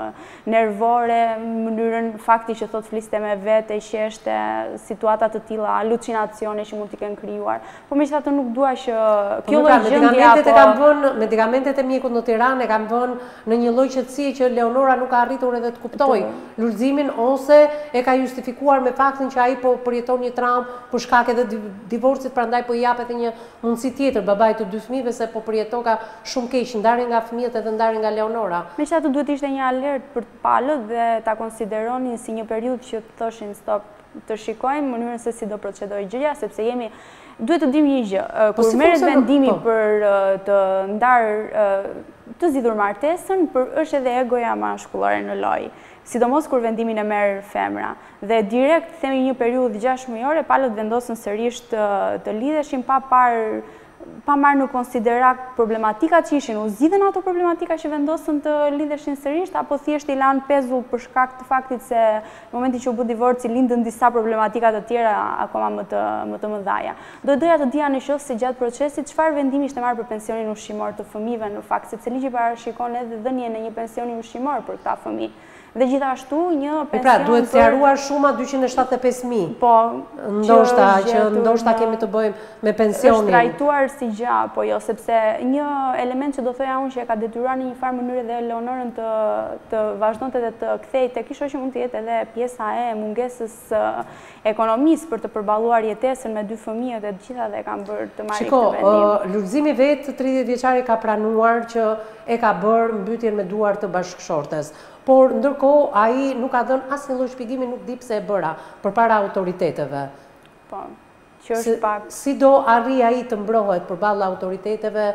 nervore, në mënyrën fakti që thot fliste me vetë, e qeshte, situata të tilla, halucinacione që mund t'i kenë krijuar. Po megjithatë nuk dua që kjo lloj gjendje apo medikamentet e mjekut në Tiranë e kanë vënë në një lloj qetësie që Leonora nuk ka arritur edhe të kuptojë lulëzimin ose e ka justifikuar me faktin që ai po përjeton një traumë për shkak edhe divorcit, prandaj po i japet një mundësi tjetër babait të dy fëmijëve se po përjeton ka shumë keq, ndarjen nga fëmijët edhe ndarjen nga Leonora. Megjithatë duhet ishte një alert për të palët dhe ta konsideronin si një periudhë që të thoshin stop, të shikojmë mënyrën se si do procedojë gjëja, sepse jemi duhet të dimë një gjë. Kur merret vendimi për të ndarë të zgjidhur martesën, është edhe egoja mashkullore në lojë. Sidomos kur vendimin e merr femra. Dhe direkt, themi një periudhë gjashtë mujore, palët vendosën sërish të lidheshin pa parë pa marrë në konsiderat problematikat që ishin, u zgjidhen ato problematika që vendosën të lidheshin sërish, apo thjesht i lanë pezull për shkak të faktit se në momentin që u bë divorci lindën disa problematikat të tjera akoma më të më të mëdha. Do doja të dija nëse se gjatë procesit çfarë vendimi ishte marrë për pensionin ushqimor të fëmijëve në fakt, sepse ligji parashikon edhe dhënien e një pensioni ushqimor për këta fëmijë. Dhe gjithashtu një pension... Pra, duhet sqaruar shuma dyqind e shtatëdhjetë e pesë mijë. Po, ndoshta që ndoshta kemi të bëjmë me pensionin. Është trajtuar si gjë, po jo, sepse një element që do thoja unë që e ka detyruar në një farë mënyrë dhe Leonorën të të vazhdonte dhe të kthej tek kisho që mund të jetë edhe pjesa e mungesës ekonomisë për të përballuar jetesën me dy fëmijë dhe të gjitha dhe kanë bërë të marrë këtë vendim. Shiko, Lulëzimi vetë tridhjetë vjeçari ka pranuar që e ka bërë mbytjen me duar të bashkëshortes. Por ndërkohë ai nuk ka dhënë asnjë lloj shpjegimi, nuk di pse e bëra përpara autoriteteve. Po, që është pak. Si do arri ai të mbrohet përballë autoriteteve,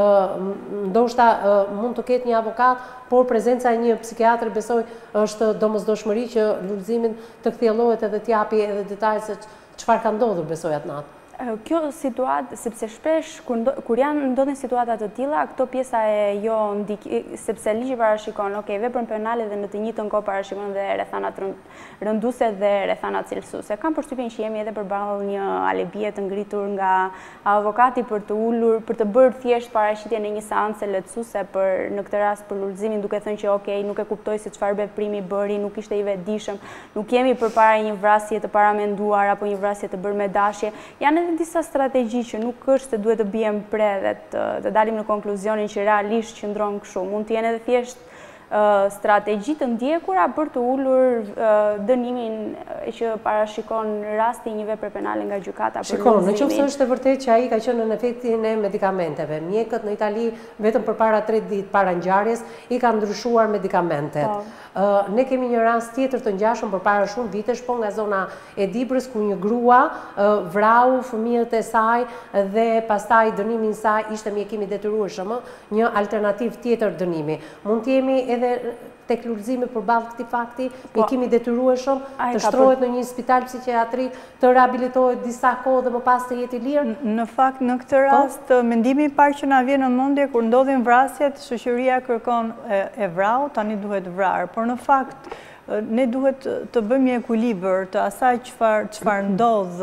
ndoshta mund të ketë një avokat, por prezenca e një psikiatër besoj është domosdoshmëri që Lulëzimin të kthjellohet edhe të japi edhe detaje se çfarë ka ndodhur besoj atë natë. Kjo situatë, sepse shpesh, kur janë ndodhin situatat të tilla, këto pjesa e jo sepse ligji parashikon, ok, veprën penale dhe në të njëjtën kohë parashikon dhe rrethanat rënduese dhe rrethanat cilësuese. Kam përshtypjen që jemi edhe përballë një alebie të ngritur nga avokati për të ulur, për të bërë thjesht paraqitjen e një seance lehtësuese për në këtë rast për Lulëzimin, duke thënë që ok, nuk e kuptoj se çfarë veprimi bëri, nuk ishte i vetëdijshëm, nuk jemi përpara një vrasje të paramenduar apo një vrasje të bërë me dashje. Janë disa strategji që nuk është se duhet të bijem pre dhe të dalim në konkluzionin që realisht qëndron kështu. Mund të jenë edhe thjesht strategji të ndjekura për të ulur dënimin që parashikon rasti një vepre penale nga gjykata për Lulëzimin. Shikon, nëse është e vërtetë që ai ka qenë në efektin e medikamenteve, mjekët në Itali vetëm përpara tre ditë para ngjarjes i kanë ndryshuar medikamentet. Ne kemi një rast tjetër të ngjashëm përpara shumë vitesh, po nga zona e Dibrës, ku një grua vrau fëmijët e saj dhe pastaj dënimi i saj ishte mjekimi detyrueshëm, një alternativë tjetër dënimi. Mund të jemi edhe tek Lulëzimi përballë këtij fakti, mjekimi detyrueshëm të shtrohet në një spital psikiatrik, të rehabilitohet disa kohë dhe më pas të jetë i lirë. Në fakt, në këtë rast, mendimi i parë që na vjen në mendje kur ndodhin vrasjet, shoqëria kërkon e vrau, tani duhet vrarë. Por në fakt, ne duhet të bëjmë një ekuilibër të asaj çfarë ndodh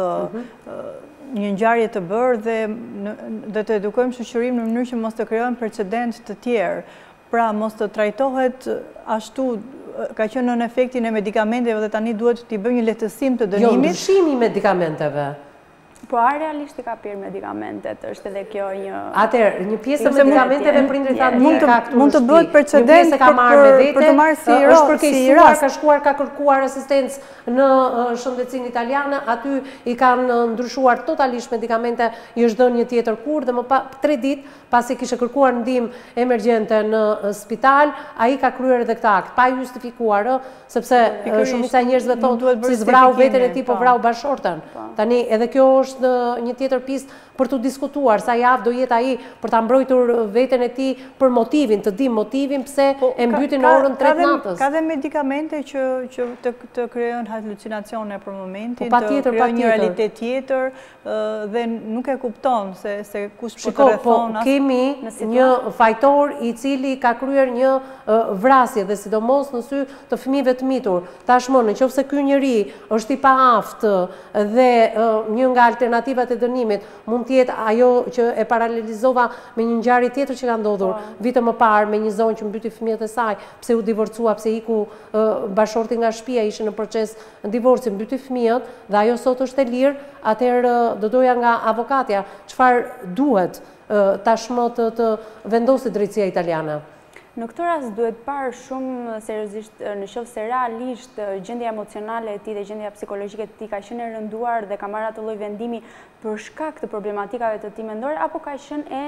një ngjarje të bërë dhe të edukojmë shoqërinë në mënyrë që mos të krijojmë precedent të tjerë. Pra, mos të trajtohet ashtu, ka qenë në efektin e medikamenteve dhe tani duhet t'i bëjmë një lehtësim të dënimit. Jo, ndryshimi i medikamenteve. Po, a realisht i ka pirë medikamentet, është edhe kjo një... Atëherë, një pjesë e medikamenteve prindrit thanë një ka këtu mund të bëhet precedent për të marrë si rast. Është përkeqësuar, ka shkuar, ka kërkuar asistencë në shëndetësinë italiane, aty i kanë ndryshuar totalisht medikamente, i është dhënë një tjetër kur dhe më pa tre ditë pasi kishte kërkuar ndihmë emergjente në spital, ai ka kryer edhe këtë akt, pa justifikuar, sepse shumica e njerëzve thonë si zvrau veten e tij, po vrau bashkëshorten. Tani edhe kjo është në një tjetër pistë për të diskutuar sa javë do jetë ai për ta mbrojtur veten e tij për motivin, të di motivin pse e mbytin në orën tre të natës. Ka dhe medikamente që që të krijojnë halucinacione për momentin, të krijojnë një realitet tjetër dhe nuk e kupton se se kush po të rrethon. Po kemi një fajtor i cili ka kryer një vrasje dhe sidomos në sy të fëmijëve të mitur. Tashmë nëse ky njeri është i paaftë dhe një nga alternativat e dënimit, mund tjetë ajo që e paralelizova me një ngjarje tjetër që ka ndodhur vite më parë me një zonë që mbyti fëmijët e saj, pse u divorcua, pse iku bashorti nga shtëpia, ishte në proces divorci, mbyti fëmijët dhe ajo sot është e lirë, atëherë do doja nga avokatja çfarë duhet tashmë të, të vendosi drejtësia italiane. Në këtë rast duhet parë shumë seriozisht në qoftë se realisht gjendja emocionale e tij dhe gjendja psikologjike e tij ka qenë e rënduar dhe ka marrë atë lloj vendimi për shkak të problematikave të tij mendore, apo ka qenë e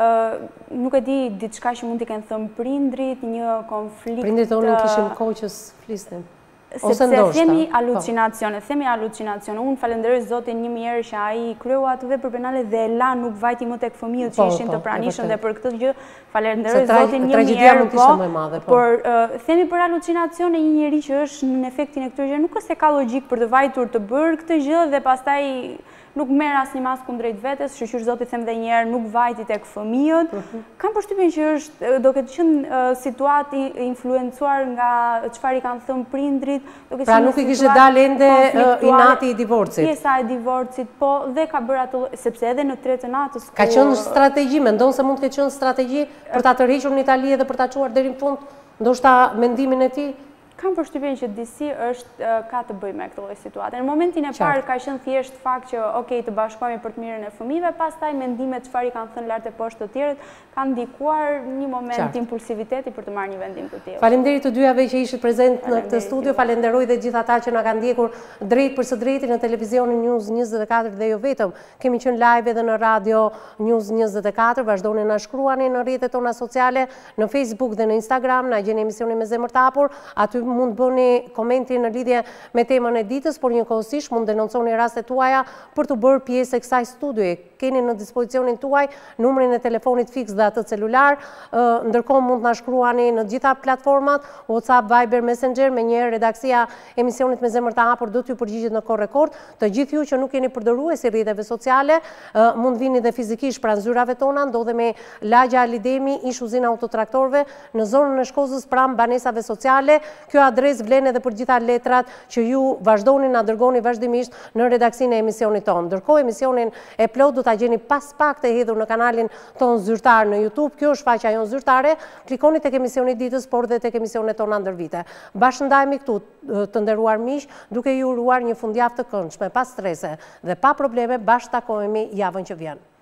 nuk e di diçka që mund t'i kenë thënë prindrit, një konflikt. Prindrit tonë kishim kohë që flisnim. Sepse themi alucinacione, themi alucinacione. Unë falenderoj Zotin një herë që ai kreu atë vepër penale dhe e la, nuk vajti më tek fëmijët që ishin të pranishëm, dhe për këtë gjë falenderoj Zotin një herë. Por themi për alucinacione një njeri që është në efektin e këtyre gjë, nuk është se ka logjik për të vajtur të bërë këtë gjë dhe pastaj nuk merr asnjë mas kundrejt vetes, shqyr Zoti them edhe një herë, nuk vajti tek fëmijët. Kam përshtypjen që është do ketë qenë situatë influencuar nga çfarë i kanë thënë prindrit, do ketë pra nuk i kishte dalë ende inati i divorcit. Pjesa e divorcit, po dhe ka bërë ato, sepse edhe në tretë natës ka qenë strategji, mendon se mund të ketë qenë strategji për ta tërhequr në Itali dhe për ta çuar deri në fund, ndoshta mendimin e tij. Kam përshtypjen që disi është ka të bëjë me këtë lloj situate. Në momentin e parë ka qenë thjesht fakt që okay, të bashkohemi për të mirën e fëmijëve, pastaj mendimet çfarë i kanë thënë lart e poshtë të tjerët kanë ndikuar një moment impulsiviteti për të marrë një vendim të tillë. Faleminderit të dyave që ishit prezent në këtë studio. Falenderoj dhe gjithë ata që na kanë ndjekur drejt për së drejti në televizionin News njëzet e katër dhe jo vetëm. Kemi qenë live edhe në radio News njëzet e katër. Vazhdoni na shkruani në rrjetet tona sociale, në Facebook dhe në Instagram, na gjeni emisionin Me Zemër të Hapur. Aty mund bëni komenti në lidhje me temën e ditës, por njëkohësisht mund denonconi rastet tuaja për të bërë pjesë e kësaj studioje. Keni në dispozicionin tuaj numrin e telefonit fiks dhe atë celular, ndërkohë mund na shkruani në gjitha platformat, WhatsApp, Viber, Messenger, me një redaksia emisionit Me Zemër të Hapur do t'ju përgjigjet në kohë rekord. Të gjithë ju që nuk keni përdoruesi rrjeteve sociale, mund vini dhe fizikisht pranë zyrave tona, ndodhemi Lagja Alidemi, ish uzina autotraktorëve në zonën e Shkozës pranë banesave sociale. Kjo adres vlen edhe për gjitha letrat që ju vazhdoni na dërgoni vazhdimisht në redaksinë e emisionit tonë. Ndërkohë emisionin e plot do ta gjeni pas pak të hedhur në kanalin ton zyrtar në YouTube. Kjo është faqja jon zyrtare. Klikoni tek emisioni i ditës, por dhe tek emisionet tona ndër vite. Bashkëndajemi këtu të nderuar miq, duke ju uruar një fundjavë të këndshme, pa strese dhe pa probleme. Bashkë takohemi javën që vjen.